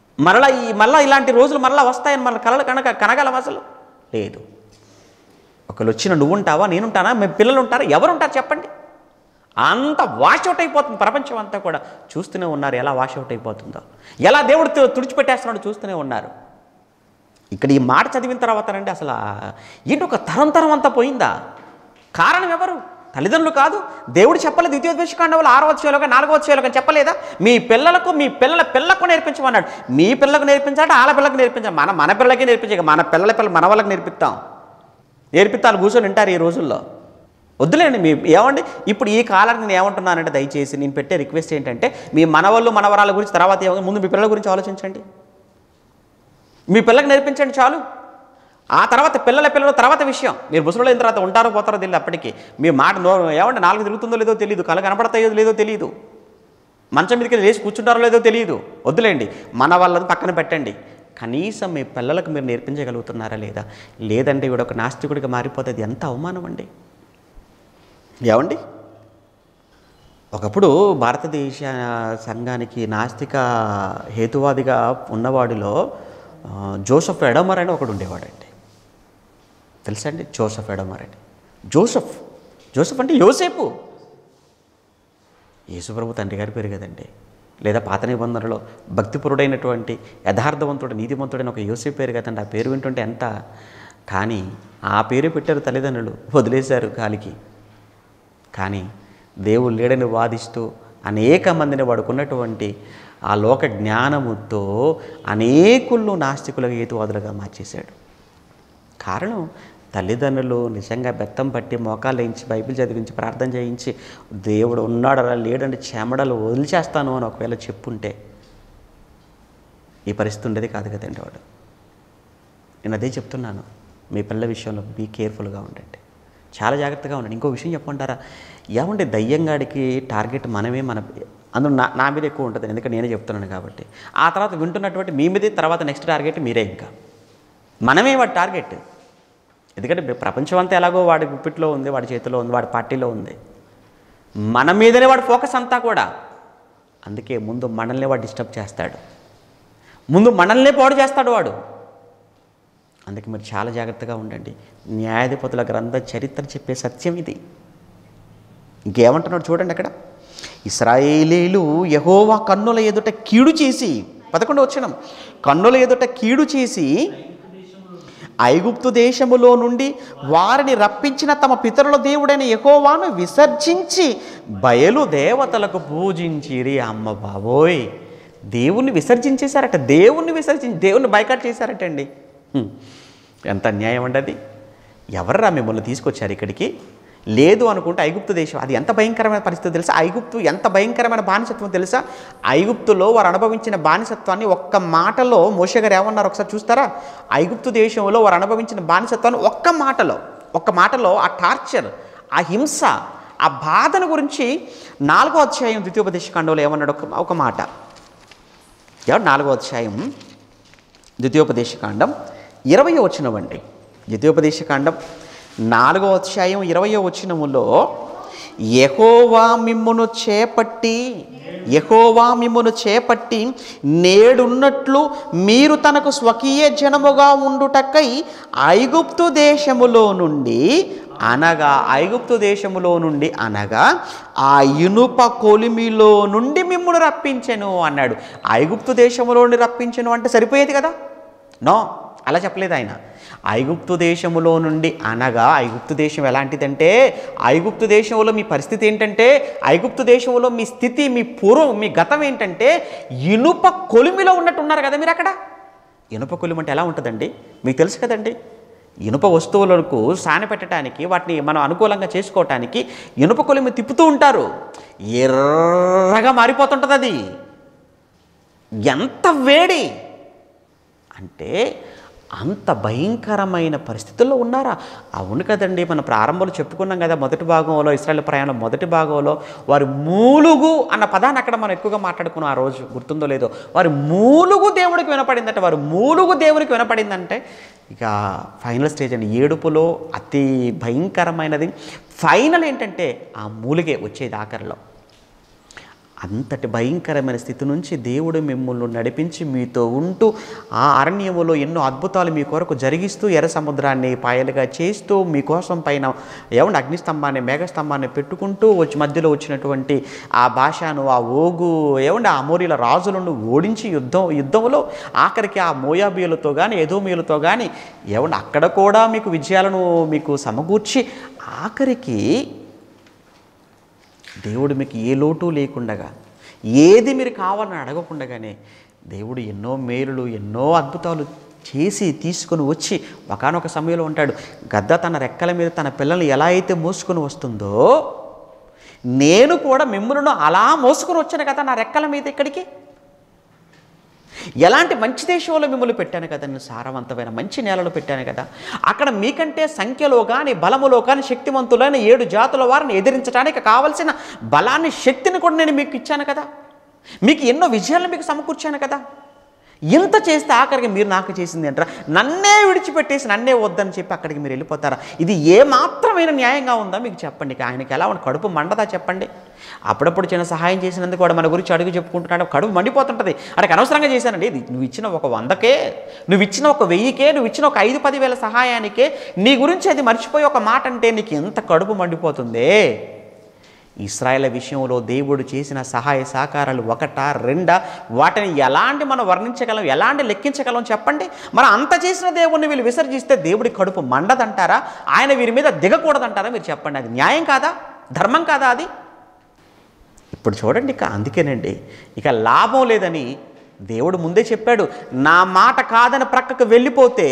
మరలా ఇలాంటి రోజులు మరలా వస్తాయని మన కలలు కనగలం అసలు లేదు. ఒకళ్ళు వచ్చిన నువ్వు ఉంటావా, నేనుంటానా, మేము పిల్లలు ఉంటారా, ఎవరు ఉంటారు చెప్పండి? అంత వాషౌట్ అయిపోతుంది ప్రపంచం అంతా కూడా. చూస్తూనే ఉన్నారు ఎలా వాషౌట్ అయిపోతుందో, ఎలా దేవుడు తుడిచిపెట్టేస్తున్నాడు చూస్తూనే ఉన్నారు. ఇక్కడ ఈ మాట చదివిన తర్వాతనండి అసలు ఏంటి ఒక తరం అంతా పోయిందా? కారణం ఎవరు? తల్లిదండ్రులు కాదు. దేవుడు చెప్పలేదు ద్వితీయోపదేశకాండంలో 6వ అధ్యాయంలో 4వ అధ్యాయంలో చెప్పలేదా? మీ పిల్లలకు మీ పిల్లలకు నేర్పించమన్నాడు. మీ పిల్లలకు నేర్పించాలంటే వాళ్ళ పిల్లలకు నేర్పించాలి. మన పిల్లలకే నేర్పించాలి. మన పిల్లల మన వాళ్ళకి నేర్పిస్తాను కూర్చొని వింటారు ఈ రోజుల్లో. వద్దులేండి మీ ఏమండి. ఇప్పుడు ఈ కాలానికి నేను ఏమంటున్నానంటే, దయచేసి నేను పెట్టే రిక్వెస్ట్ ఏంటంటే, మీ మనవాళ్ళు మనవరాల గురించి తర్వాత ముందు మీ పిల్లల గురించి ఆలోచించండి. మీ పిల్లలకు నేర్పించండి చాలు. ఆ తర్వాత పిల్లల తర్వాత విషయం. మీరు ముసలిలో అయిన తర్వాత ఉంటారో పోతారో తెలియదు. అప్పటికి మీ మాట ఏమంటే నాలుగు తిరుగుతుందో లేదో తెలియదు, కళ్ళు కనపడతాయో లేదో తెలియదు, మంచం మీదకి లేచి కూర్చుంటారో లేదో తెలియదు. వద్దులేండి, మన వాళ్ళని పక్కన పెట్టండి. కనీసం మీ పిల్లలకు మీరు నేర్పించగలుగుతున్నారా లేదా? లేదంటే వీడు ఒక నాస్తికుడిగా మారిపోతుంది. ఎంత అవమానం అండి. ఏమండి, ఒకప్పుడు భారతదేశ సంఘానికి నాస్తిక హేతువాదిగా ఉన్నవాడిలో జోసెఫ్ ఎడమర్ అని ఒకడు ఉండేవాడండి. తెలుసా అండి? జోసెఫ్ ఎడమర్ అని. జోసెఫ్ అంటే యోసేపు. యేసుప్రభు తండ్రి గారి పేరు కదండి. లేదా పాత నిబంధనలో భక్తిపరుడైనటువంటి యథార్థవంతుడు నీతిమంతుడైన ఒక యోసేపు పేరు కదండి. ఆ పేరు వింటుంటే ఎంత. కానీ ఆ పేరు పెట్టారు తల్లిదండ్రులు, వదిలేశారు గాలికి. కానీ దేవుడు లేడని వాదిస్తూ అనేక మందిని వాడుకున్నటువంటి ఆ లోక జ్ఞానముతో అనేకులను నాస్తికులుగా హేతువాదులుగా మార్చేశాడు. కారణం తల్లిదండ్రులు నిజంగా బెత్తం పట్టి మోకాళ్ళు వేయించి బైబిల్ చదివించి ప్రార్థన చేయించి దేవుడు ఉన్నాడరా లేడంటే చెమడలు వదిలిచేస్తాను అని ఒకవేళ చెప్పుంటే ఈ పరిస్థితి ఉండేది కాదు కదండి. వాడు నేను అదే చెప్తున్నాను, మీ పిల్లల విషయంలో బీ కేర్ఫుల్గా ఉండండి, చాలా జాగ్రత్తగా ఉండండి. ఇంకో విషయం చెప్పమంటారా? ఏమంటే దయ్యంగాడికి టార్గెట్ మనమే. అందులో నా మీద ఎక్కువ ఉంటుంది, ఎందుకంటే నేనే చెప్తున్నాను కాబట్టి. ఆ తర్వాత వింటున్నటువంటి మీ మీదే తర్వాత నెక్స్ట్ టార్గెట్ మీరే. ఇంకా మనమే వాడి టార్గెట్. ఎందుకంటే ప్రపంచం అంతా ఎలాగో వాడి గుప్పిట్లో ఉంది, వాడి చేతిలో ఉంది, వాడి పార్టీలో ఉంది. మన మీదనే వాడి ఫోకస్ అంతా కూడా. అందుకే ముందు మనల్ని వాడు డిస్టర్బ్ చేస్తాడు, ముందు మనల్నే పాడు చేస్తాడు వాడు. అందుకే మీరు చాలా జాగ్రత్తగా ఉండండి. న్యాయాధిపతుల గ్రంథ చరిత్ర చెప్పే సత్యం ఇది. ఇంకేమంటున్నాడు చూడండి అక్కడ. ఇశ్రాయేలీలు యెహోవా కన్నుల ఎదుట కీడు చేసి, 11వ వచనం, కన్నుల ఎదుట కీడు చేసి ఐగుప్తు దేశములో నుండి వారిని రప్పించిన తమ పితరుల దేవుడైన యెహోవాను విసర్జించి బయలు దేవతలకు పూజించిరి. అమ్మ బాబోయ్, దేవుణ్ణి విసర్జించేశారట. దేవుణ్ణి బైకాట్ చేశారటండి. ఎంత అన్యాయం అండి అది. ఎవర్రా మిమ్మల్ని తీసుకొచ్చారు ఇక్కడికి? లేదు అనుకుంటే ఐగుప్తు దేశం, అది ఎంత భయంకరమైన పరిస్థితి తెలుసా? ఐగుప్తు ఎంత భయంకరమైన బానిసత్వం తెలుసా? ఐగుప్తులో వారు అనుభవించిన బానిసత్వాన్ని ఒక్క మాటలో మోషే గారు ఏమన్నారు ఒకసారి చూస్తారా? ఐగుప్తు దేశంలో వారు అనుభవించిన బానిసత్వాన్ని ఒక్క మాటలో ఆ టార్చర్, ఆ హింస, ఆ బాధను గురించి 4వ అధ్యాయం ద్వితీయోపదేశకాండంలో ఏమన్నాడు? ఒక మాట. 4వ అధ్యాయం ద్వితీయోపదేశకాండం 20వ వచనం అండి. ద్వితీయోపదేశకాండం 4వ అధ్యాయం 20వ వచనములో యెహోవా మిమ్మును చేపట్టి నేడున్నట్లు మీరు తనకు స్వకీయ జనముగా ఉండుటకై ఐగుప్తు దేశములో నుండి అనగా ఆ ఇనుప కొలిమిలో నుండి మిమ్మును రప్పించెను అన్నాడు. ఐగుప్తు దేశములో నుండి రప్పించెను అంటే సరిపోయేది కదా? నో, అలా చెప్పలేదు ఆయన. ఐగుప్తు దేశములో నుండి అనగా ఐగుప్తు దేశం ఎలాంటిదంటే, ఐగుప్తు దేశంలో మీ పరిస్థితి ఏంటంటే, ఐగుప్తు దేశంలో మీ స్థితి, మీ పూర్వం, మీ గతం ఏంటంటే ఇనుప కొలిమిలో ఉన్నట్టున్నారు కదా మీరు అక్కడ. ఇనుప కొలిమి అంటే ఎలా ఉంటుందండి మీకు తెలుసు కదండి. ఇనుప వస్తువులకు సాన పెట్టడానికి, వాటిని మనం అనుకూలంగా చేసుకోవటానికి ఇనుప కొలిమి తిప్పుతూ ఉంటారు. ఎర్రగా మారిపోతుంటుంది అది. ఎంత వేడి అంటే అంత భయంకరమైన పరిస్థితుల్లో ఉన్నారా? అవును కదండి. మన ప్రారంభంలో చెప్పుకున్నాం కదా, మొదటి భాగంలో ఇశ్రాయేలు ప్రయాణం మొదటి భాగంలో వారి మూలుగు అన్న పదాన్ని అక్కడ మనం ఎక్కువగా మాట్లాడుకున్నాం. ఆ రోజు గుర్తుందో లేదో, వారి మూలుగు దేవుడికి వినపడిందంటే, వారి మూలుగు దేవుడికి వినపడిందంటే ఇక ఫైనల్ స్టేజ్ అండి. ఏడుపులో అతి భయంకరమైనది ఫైనల్ ఏంటంటే ఆ మూలిగే వచ్చేది ఆఖరిలో. అంతటి భయంకరమైన స్థితి నుంచి దేవుడు మిమ్మల్ని నడిపించి మీతో ఉంటూ ఆ అరణ్యములో ఎన్నో అద్భుతాలు మీ కొరకు జరిగిస్తూ ఎర్ర సముద్రాన్ని పాయలుగా చేస్తూ మీకోసం పైన ఏమంటే అగ్నిస్తంభాన్ని మేఘస్తంభాన్ని పెట్టుకుంటూ మధ్యలో వచ్చినటువంటి ఆ భాషను ఆ ఓగు ఏమంటే ఆ అమోరీల రాజులను ఓడించి యుద్ధంలో ఆఖరికి ఆ మోయాబీయులతో కానీ ఎదోమీయులతో కానీ ఏమంటే అక్కడ కూడా మీకు విజయాలను మీకు సమకూర్చి ఆఖరికి దేవుడు మీకు ఏ లోటు లేకుండగా ఏది మీరు కావాలని అడగకుండగానే దేవుడు ఎన్నో మేలులు ఎన్నో అద్భుతాలు చేసి తీసుకొని వచ్చి ఒకానొక సమయంలో ఉంటాడు. గద్ద తన రెక్కల మీద తన పిల్లల్ని ఎలా అయితే మోసుకొని వస్తుందో నేను కూడా మిమ్మల్ని అలా మోసుకొని వచ్చాను కదా నా రెక్కల మీద ఇక్కడికి. ఎలాంటి మంచి దేశంలో మిమ్మల్ని పెట్టాను కదా, నేను సారవంతమైన మంచి నేలలో పెట్టాను కదా. అక్కడ మీకంటే సంఖ్యలో కానీ బలములో కానీ శక్తివంతులైన 7 జాతుల వారిని ఎదిరించడానికి కావలసిన బలాన్ని శక్తిని కూడా నేను మీకు ఇచ్చాను కదా. మీకు ఎన్నో విజయాలను మీకు సమకూర్చాను కదా. ఇంత చేస్తే ఆఖరికి మీరు నాకు చేసింది అంటారా? నన్నే విడిచిపెట్టేసి నన్నే వద్దని చెప్పి అక్కడికి మీరు వెళ్ళిపోతారా? ఇది ఏమాత్రమైన న్యాయంగా ఉందా మీకు చెప్పండి. ఆయనకి ఎలా ఉంది, కడుపు మండదా చెప్పండి. అప్పుడప్పుడు చిన్న సహాయం చేసినందుకు కూడా మన గురించి అడుగు చెప్పుకుంటున్నాడు, కడుపు మండిపోతుంటుంది. అక్కడికి అనవసరంగా చేశానండి. నువ్వు ఇచ్చిన ఒక 100కే, నువ్వు ఇచ్చిన ఒక 1000కే, నువ్వు ఇచ్చిన ఒక 5-10 వేల సహాయానికే నీ గురించి అది మర్చిపోయి ఒక మాట అంటే నీకు ఎంత కడుపు మండిపోతుందే. ఇశ్రాయేలు విషయంలో దేవుడు చేసిన సహాయ సహకారాలు 1-2 వాటిని ఎలాంటి మనం వర్ణించగలం, ఎలాంటి లెక్కించగలం చెప్పండి. మనం అంత చేసిన దేవుడిని వీళ్ళు విసర్జిస్తే దేవుడి కడుపు మండదంటారా? ఆయన వీరి మీద దిగకూడదంటారా? మీరు చెప్పండి. అది న్యాయం కాదా? ధర్మం కాదా అది? ఇప్పుడు చూడండి, ఇక అందుకేనండి ఇక లాభం లేదని దేవుడు ముందే చెప్పాడు. నా మాట కాదని ప్రక్కకు వెళ్ళిపోతే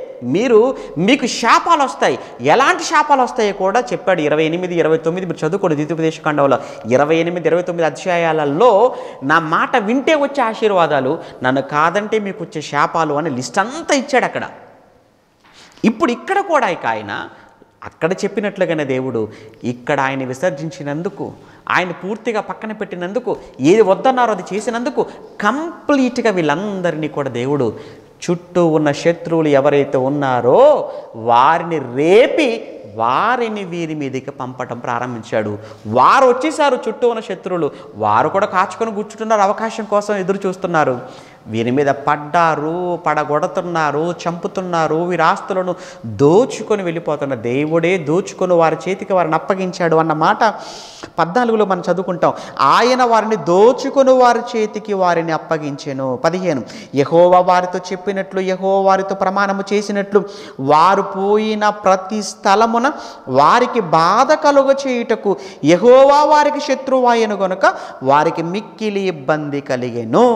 మీకు శాపాలు వస్తాయి. ఎలాంటి శాపాలు వస్తాయో కూడా చెప్పాడు. 28-29 మీరు చదువుకోండి. ద్వితీయోపదేశకాండంలో 28-29 అధ్యాయాలలో నా మాట వింటే వచ్చే ఆశీర్వాదాలు, నన్ను కాదంటే మీకు వచ్చే శాపాలు అని లిస్ట్ అంతా ఇచ్చాడు అక్కడ. ఇప్పుడు ఇక్కడ కూడా ఇక ఆయన అక్కడ చెప్పినట్లుగానే దేవుడు ఇక్కడ ఆయన విసర్జించినందుకు, ఆయన పూర్తిగా పక్కన పెట్టినందుకు, ఏది వద్దన్నారో అది చేసినందుకు కంప్లీట్గా వీళ్ళందరినీ కూడా దేవుడు చుట్టూ ఉన్న శత్రువులు ఎవరైతే ఉన్నారో వారిని రేపి వారిని వీరి మీదకి పంపటం ప్రారంభించాడు. వారు వచ్చేసారు, చుట్టూ ఉన్న శత్రువులు. వారు కూడా కాచుకొని కూర్చుంటున్నారు, అవకాశం కోసం ఎదురు చూస్తున్నారు. వీరి మీద పడ్డారు, పడగొడుతున్నారు, చంపుతున్నారు, వీరి ఆస్తులను దోచుకొని వెళ్ళిపోతున్నారు. దేవుడే దోచుకొని వారి చేతికి వారిని అప్పగించాడు అన్న మాట 14లో మనం చదువుకుంటాం. ఆయన వారిని దోచుకొని వారి చేతికి వారిని అప్పగించెను. 15 యెహోవా వారితో చెప్పినట్లు, యెహోవా వారితో ప్రమాణము చేసినట్లు వారు పోయిన ప్రతి స్థలమున వారికి బాధ కలుగ చేయుటకు యెహోవా వారికి శత్రువాయను గనుక వారికి మిక్కిలి ఇబ్బంది కలిగెను.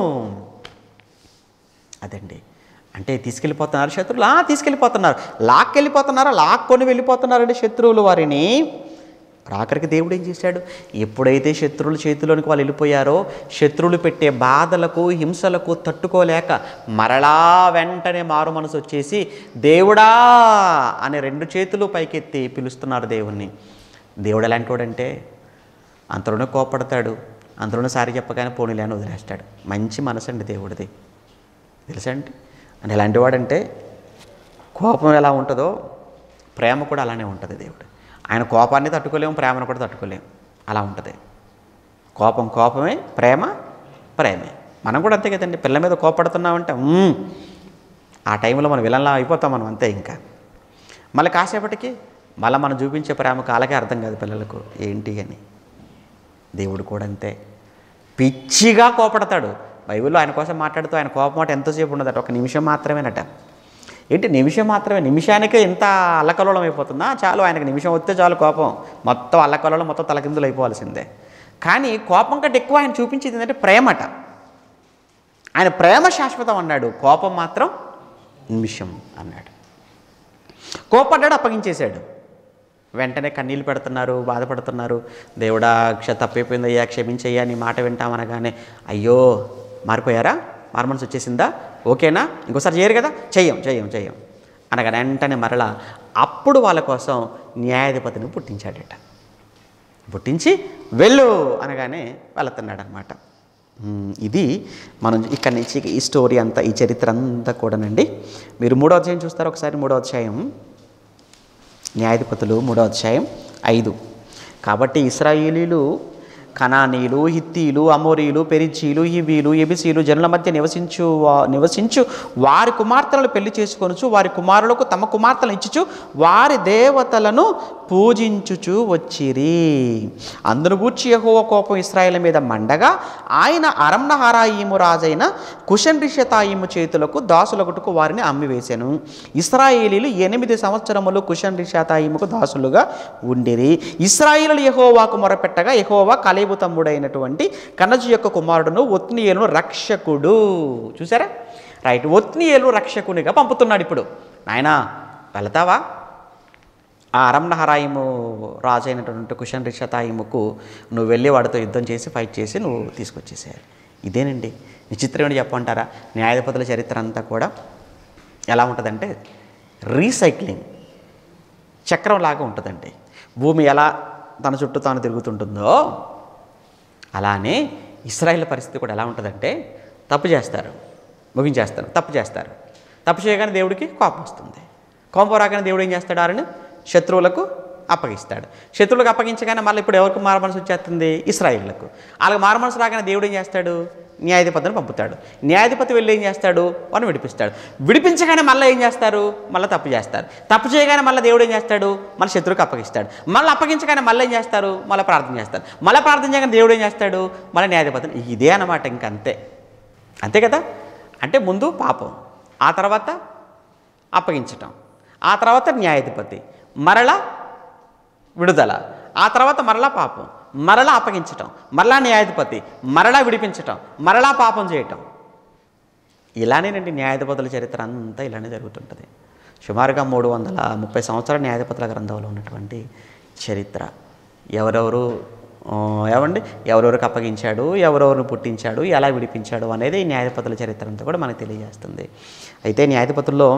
అదండి, అంటే తీసుకెళ్ళిపోతున్నారు శత్రువులు, తీసుకెళ్ళిపోతున్నారు, లాక్కొని వెళ్ళిపోతున్నారండి శత్రువులు వారిని. ఆఖరికి దేవుడు ఏం చేశాడు? ఎప్పుడైతే శత్రువుల చేతిలోనికి వాళ్ళు వెళ్ళిపోయారో శత్రువులు పెట్టే బాధలకు హింసలకు తట్టుకోలేక మరలా వెంటనే మారు మనసు వచ్చేసి దేవుడా అనే 2 చేతులు పైకెత్తి పిలుస్తున్నారు దేవుణ్ణి. దేవుడు ఎలాంటి వాడంటే అంతలోనే కోపడతాడు, అంతలోనే సారి చెప్పగానే పోనీలే అని వదిలేస్తాడు. మంచి మనసు అండి దేవుడిది, తెలుసా అండి. అంటే ఎలాంటి వాడంటే కోపం ఎలా ఉంటుందో ప్రేమ కూడా అలానే ఉంటుంది. దేవుడు ఆయన కోపాన్ని తట్టుకోలేము, ప్రేమను కూడా తట్టుకోలేము, అలా ఉంటుంది. కోపం కోపమే, ప్రేమ ప్రేమే. మనం కూడా అంతే కదండి. పిల్ల మీద కోపడుతున్నామంటే ఆ టైంలో మనం విలన్లా అయిపోతాం మనం, అంతే. ఇంకా మళ్ళీ కాసేపటికి మళ్ళీ మనం చూపించే ప్రేమ కాలకే అర్థం కాదు పిల్లలకు ఏంటి అని. దేవుడు కూడా అంతే, పిచ్చిగా కోపడతాడు. బైబిల్లో ఆయన కోసం మాట్లాడుతూ ఆయన కోపం మాట ఎంతసేపు ఉండదట, 1 నిమిషం మాత్రమేనట. ఏంటి నిమిషం మాత్రమే? నిమిషానికే ఇంత అల్లకల్లోలం అయిపోతుందా? చాలు, ఆయనకు నిమిషం వస్తే చాలు కోపం మొత్తం అల్లకల్లోలం, మొత్తం తలకిందులు అయిపోవాల్సిందే. కానీ కోపం కంటే ఎక్కువ ఆయన చూపించేది ఏంటంటే ప్రేమట. ఆయన ప్రేమ శాశ్వతం అన్నాడు, కోపం మాత్రం నిమిషం అన్నాడు. కోపడ్డాడు, అప్పగించేశాడు. వెంటనే కన్నీళ్ళు పెడుతున్నారు, బాధపడుతున్నారు. దేవుడా తప్పైపోయిందయ్యా, క్షమించయ్యా, నీ మాట వింటామనగానే అయ్యో మారిపోయారా, మారు మనసు వచ్చేసిందా, ఓకేనా, ఇంకోసారి చేయరు కదా, చెయ్యం అనగా వెంటనే మరలా అప్పుడు వాళ్ళ కోసం న్యాయాధిపతిని పుట్టించాడట. పుట్టించి వెళ్ళు అనగానే వెళుతున్నాడు అనమాట. ఇది మనం ఇక్కడి నుంచి ఈ స్టోరీ అంతా, ఈ చరిత్ర అంతా కూడానండి. మీరు 3వ అధ్యాయం చూస్తారు ఒకసారి. 3వ అధ్యాయం న్యాయాధిపతులు 3వ అధ్యాయం 5. కాబట్టి ఇశ్రాయేలీలు కనానీయులు, హిత్తీలు, అమోరీలు, పెరిజీలు, హివీలు, ఎబిసీలు జనుల మధ్య నివసించు వారి కుమార్తెలను పెళ్లి చేసుకొనుచు వారి కుమారులకు తమ కుమార్తెలను ఇచ్చుచు వారి దేవతలను పూజించుచు వచ్చిరి. అందును గూర్చి యెహోవా కోపం ఇశ్రాయేలు మీద మండగా ఆయన అరంనహరాయిము రాజైన కుషన్రిషతాయిము చేతులకు దాసులగుటకు వారిని అమ్మివేశాను. ఇశ్రాయేలీలు 8 సంవత్సరములు కుషన్రిషతాయిముకు దాసులుగా ఉండిరి. ఇశ్రాయేలు యెహోవాకు మొరపెట్టగా యెహోవా కలేబు తమ్ముడైనటువంటి కనజు యొక్క కుమారుడును ఒత్నీయేలును రక్షకుడు. చూసారా? రైట్, ఒత్నీయేలు రక్షకునిగా పంపుతున్నాడు. ఇప్పుడు నాయనా వెళతావా? ఆ అరంనహరాయిము రాజు అయినటువంటి కుషన్రిషతాయిముకు నువ్వు వెళ్ళి వాడితో యుద్ధం చేసి ఫైట్ చేసి నువ్వు తీసుకొచ్చేసేయాలి. ఇదేనండి విచిత్రం ఏంటి చెప్పమంటారా? న్యాయాధిపతుల చరిత్ర అంతా కూడా ఎలా ఉంటుందంటే రీసైక్లింగ్ చక్రంలాగా ఉంటుందండి. భూమి ఎలా తన చుట్టూ తాను తిరుగుతుంటుందో అలానే ఇశ్రాయేల్ పరిస్థితి కూడా ఎలా ఉంటుందంటే తప్పు చేస్తారు, ముగించేస్తారు, తప్పు చేస్తారు. తప్పు చేయగానే దేవుడికి కోపం వస్తుంది. కోపం రాగానే దేవుడు ఏం చేస్తాడు? వారిని శత్రువులకు అప్పగిస్తాడు. శత్రువులకు అప్పగించగానే మళ్ళీ ఇప్పుడు ఎవరికి మారమనసు వచ్చేస్తుంది? ఇశ్రాయేళ్లకు. వాళ్ళకి మారమనసు రాగానే దేవుడు ఏం చేస్తాడు? న్యాయాధిపతిని పంపుతాడు. న్యాయాధిపతి వెళ్ళి ఏం చేస్తాడు? వారిని విడిపిస్తాడు. విడిపించగానే మళ్ళీ ఏం చేస్తారు? మళ్ళీ తప్పు చేస్తారు. తప్పు చేయగానే మళ్ళీ దేవుడు ఏం చేస్తాడు? మళ్ళీ శత్రువుకి అప్పగిస్తాడు. మళ్ళీ అప్పగించగానే మళ్ళీ ఏం చేస్తారు? మళ్ళీ ప్రార్థన చేస్తారు. మళ్ళీ ప్రార్థన చేయగానే దేవుడు ఏం చేస్తాడు? మళ్ళీ న్యాయాధిపతిని. ఇదే అన్నమాట. ఇంకంతే, అంతే కదా. అంటే ముందు పాపం, ఆ తర్వాత అప్పగించటం, ఆ తర్వాత న్యాయాధిపతి, మరలా విడుదల, ఆ తర్వాత మరలా పాపం, మరలా అప్పగించటం, మరలా న్యాయాధిపతి, మరలా విడిపించటం, మరలా పాపం చేయటం. ఇలానేనండి న్యాయాధిపతుల చరిత్ర అంతా ఇలానే జరుగుతుంటుంది. సుమారుగా 330 సంవత్సరాల న్యాయాధిపతుల గ్రంథంలో ఉన్నటువంటి చరిత్ర. ఎవరెవరికి అప్పగించాడు, ఎవరెవరిని పుట్టించాడు, ఎలా విడిపించాడు అనేది ఈ న్యాయాధిపతుల చరిత్ర అంతా కూడా మనకు తెలియజేస్తుంది. అయితే న్యాయాధిపతుల్లో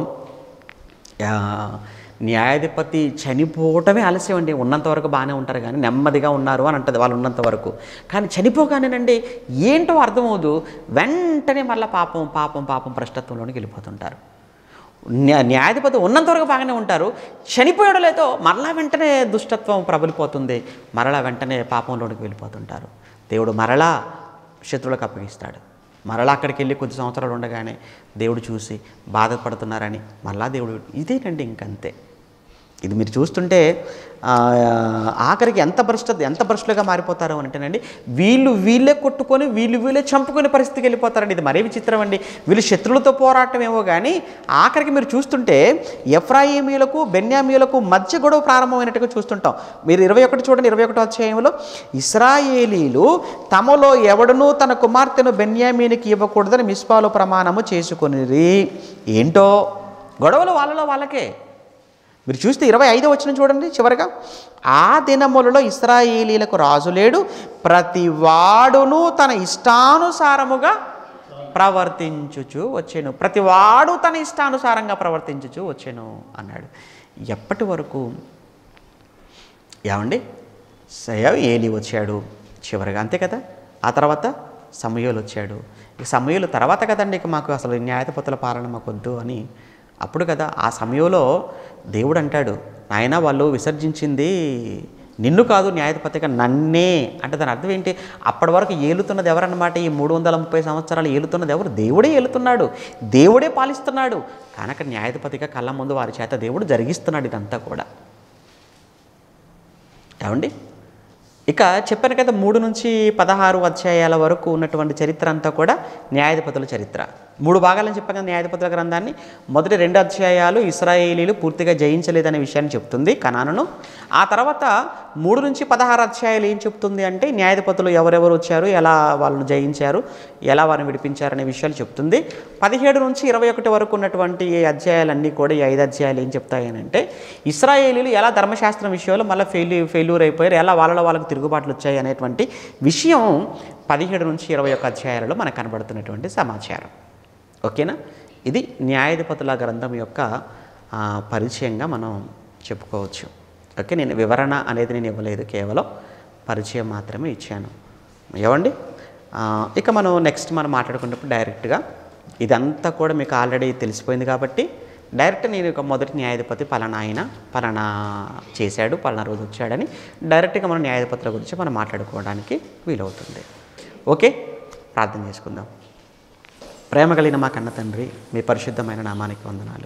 న్యాయాధిపతి చనిపోవటమే ఆలస్యం అండి. ఉన్నంత వరకు బాగానే ఉంటారు కానీ నెమ్మదిగా ఉన్నారు అని అంటుంది వాళ్ళు ఉన్నంత వరకు. కానీ చనిపోగానేనండి ఏంటో అర్థమవుదు, వెంటనే మళ్ళీ పాపం పాపం పాపం భ్రష్టత్వంలోనికి వెళ్ళిపోతుంటారు. న్యాయాధిపతి ఉన్నంతవరకు బాగానే ఉంటారు, చనిపోయడం లేదో మరలా వెంటనే దుష్టత్వం ప్రబలిపోతుంది, మరలా వెంటనే పాపంలోనికి వెళ్ళిపోతుంటారు. దేవుడు మరలా శత్రువులకు అప్పగిస్తాడు. మరలా అక్కడికి వెళ్ళి కొద్ది సంవత్సరాలు ఉండగానే దేవుడు చూసి బాధపడుతున్నారని మరలా దేవుడు. ఇదేనండి ఇంకంతే. ఇది మీరు చూస్తుంటే ఆఖరికి ఎంత భ్రష్టులుగా మారిపోతారు అంటేనండి, వీళ్ళే కొట్టుకొని వీళ్ళే చంపుకునే పరిస్థితికి వెళ్ళిపోతారండి. ఇది మరీ విచిత్రం అండి. వీళ్ళు శత్రువులతో పోరాటం ఏమో కానీ ఆఖరికి మీరు చూస్తుంటే ఎఫ్రాయిమీయులకు బెన్యామీయులకు మధ్య గొడవ ప్రారంభమైనట్టుగా చూస్తుంటాం. మీరు 21 చూడండి, 21వ అధ్యాయంలో ఇశ్రాయేలీలు తమలో ఎవడునూ తన కుమార్తెను బెన్యామీనికి ఇవ్వకూడదని మిస్పాలో ప్రమాణము చేసుకొనిరి. ఏంటో గొడవలు వాళ్ళలో వాళ్ళకే. మీరు చూస్తే 25వ వచనం చూడండి చివరిగా. ఆ దినములలో ఇశ్రాయేలీలకు రాజు లేడు, ప్రతి వాడును తన ఇష్టానుసారముగా ప్రవర్తించుచు వచ్చెను. ప్రతివాడు తన ఇష్టానుసారంగా ప్రవర్తించుచు వచ్చెను అన్నాడు. ఎప్పటి వరకు? ఏమండి, ఏలీ వచ్చాడు చివరిగా, అంతే కదా. ఆ తర్వాత సమూయేలు వచ్చాడు. ఇక సమూయేలు తర్వాత కదండి ఇక మాకు అసలు న్యాయాధిపతుల పాలన మాకు వద్దు అని. అప్పుడు కదా ఆ సమయంలో దేవుడు అంటాడు, నాయన వాళ్ళు విసర్జించింది నిన్ను కాదు న్యాయాధిపతిగా నన్నే. అంటే దాని అర్థం ఏంటి? అప్పటి వరకు ఏలుతున్నది ఎవరన్నమాట? ఈ 330 సంవత్సరాలు ఏలుతున్నది ఎవరు? దేవుడే ఏలుతున్నాడు, దేవుడే పాలిస్తున్నాడు. కానీ అక్కడ న్యాయాధిపతిగా కళ్ళ ముందు వారి చేత దేవుడు జరిగిస్తున్నాడు ఇదంతా కూడా. ఏమండి, ఇక చెప్పాను కదా 3 నుంచి 16 అధ్యాయాల వరకు ఉన్నటువంటి చరిత్ర అంతా కూడా న్యాయాధిపతుల చరిత్ర. 3 భాగాలని చెప్పాను కదా న్యాయాధిపతుల గ్రంథాన్ని. మొదటి 2 అధ్యాయాలు ఇశ్రాయేలీలు పూర్తిగా జయించలేదనే విషయాన్ని చెప్తుంది, కనానును. ఆ తర్వాత 3 నుంచి 16 అధ్యాయాలు ఏం చెప్తుంది అంటే న్యాయాధిపతులు ఎవరెవరు వచ్చారు, ఎలా వాళ్ళను జయించారు, ఎలా వారిని విడిపించారనే విషయాలు చెప్తుంది. 17 నుంచి 21 వరకు ఉన్నటువంటి ఈ అధ్యాయాలన్నీ కూడా, ఈ 5 అధ్యాయాలు ఏం చెప్తాయనంటే ఇశ్రాయేలీలు ఎలా ధర్మశాస్త్రం విషయంలో మళ్ళీ ఫెయిల్యూర్ అయిపోయారు, ఎలా వాళ్ళలో వాళ్ళకి తిరుగుబాట్లు వచ్చాయి అనేటువంటి విషయం 17 నుంచి 21 అధ్యాయాలలో మనకు కనబడుతున్నటువంటి సమాచారం. ఓకేనా? ఇది న్యాయాధిపతుల గ్రంథం యొక్క పరిచయంగా మనం చెప్పుకోవచ్చు. ఓకే, నేను వివరణ అనేది నేను ఇవ్వలేదు, కేవలం పరిచయం మాత్రమే ఇచ్చాను. ఏమండి, ఇక మనం నెక్స్ట్ మనం మాట్లాడుకున్నప్పుడు డైరెక్ట్గా ఇదంతా కూడా మీకు ఆల్రెడీ తెలిసిపోయింది కాబట్టి డైరెక్ట్ నేను ఒక మొదటి న్యాయాధిపతి పలానా ఆయన పలానా చేశాడు పలానా రోజు వచ్చాడని డైరెక్ట్గా మన న్యాయాధిపతుల గురించి మనం మాట్లాడుకోవడానికి వీలవుతుంది. ఓకే, ప్రార్థన చేసుకుందాం. ప్రేమ కలిగిన మా కన్న తండ్రి, మీ పరిశుద్ధమైన నామానికి వందనాలు.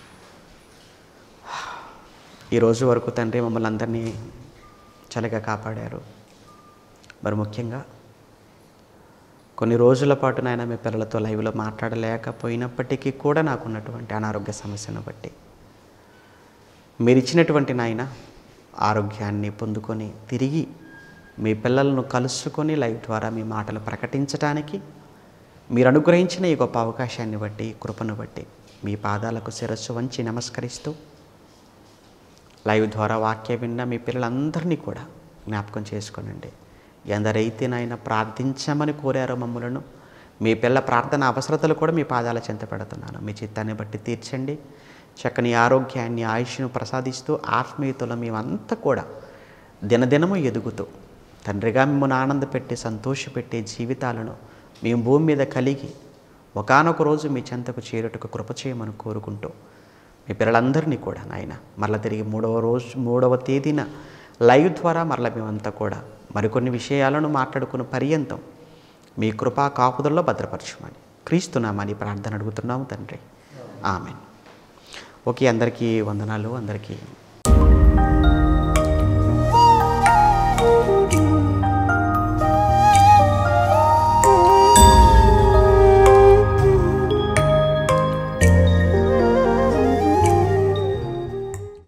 ఈరోజు వరకు తండ్రి మమ్మల్ని అందరినీ చల్లగా కాపాడారు. మరి ముఖ్యంగా కొన్ని రోజుల పాటు నాయన మీ పిల్లలతో లైవ్లో మాట్లాడలేకపోయినప్పటికీ కూడా నాకున్నటువంటి అనారోగ్య సమస్యను బట్టి మీరు ఇచ్చినటువంటి నాయన ఆరోగ్యాన్ని పొందుకొని తిరిగి మీ పిల్లలను కలుసుకొని లైవ్ ద్వారా మీ మాటలు ప్రకటించడానికి మీరు అనుగ్రహించిన ఈ గొప్ప అవకాశాన్ని బట్టి, కృపను బట్టి మీ పాదాలకు శిరస్సు వంచి నమస్కరిస్తూ లైవ్ ద్వారా వాక్య విన్న మీ పిల్లలందరినీ కూడా జ్ఞాపకం చేసుకోనండి. ఎందరైతే నాయన ప్రార్థించమని కోరారో మమ్మలను, మీ పిల్ల ప్రార్థన అవసరతలు కూడా మీ పాదాల చెంత పెడుతున్నాను. మీ చిత్తాన్ని బట్టి తీర్చండి. చక్కని ఆరోగ్యాన్ని, ఆయుష్ను ప్రసాదిస్తూ ఆత్మీయతలో మేమంతా కూడా దినదినము ఎదుగుతూ తండ్రిగా మిమ్మల్ని ఆనందపెట్టి సంతోషపెట్టే జీవితాలను మేము భూమి మీద కలిగి ఒకానొక రోజు మీ చెంతకు చేరుటకు కృప చేయమని కోరుకుంటూ మీ పిల్లలందరినీ కూడా నాయన మరలా తిరిగి మూడవ తేదీన లైవ్ ద్వారా మరలా మేమంతా కూడా మరికొన్ని విషయాలను మాట్లాడుకున్న పర్యంతం మీ కృపా కాపుదల్లో భద్రపరచమని క్రీస్తునామని ప్రార్థన అడుగుతున్నాము తండ్రి. ఆమెన్. ఓకే, అందరికీ వందనాలు. అందరికీ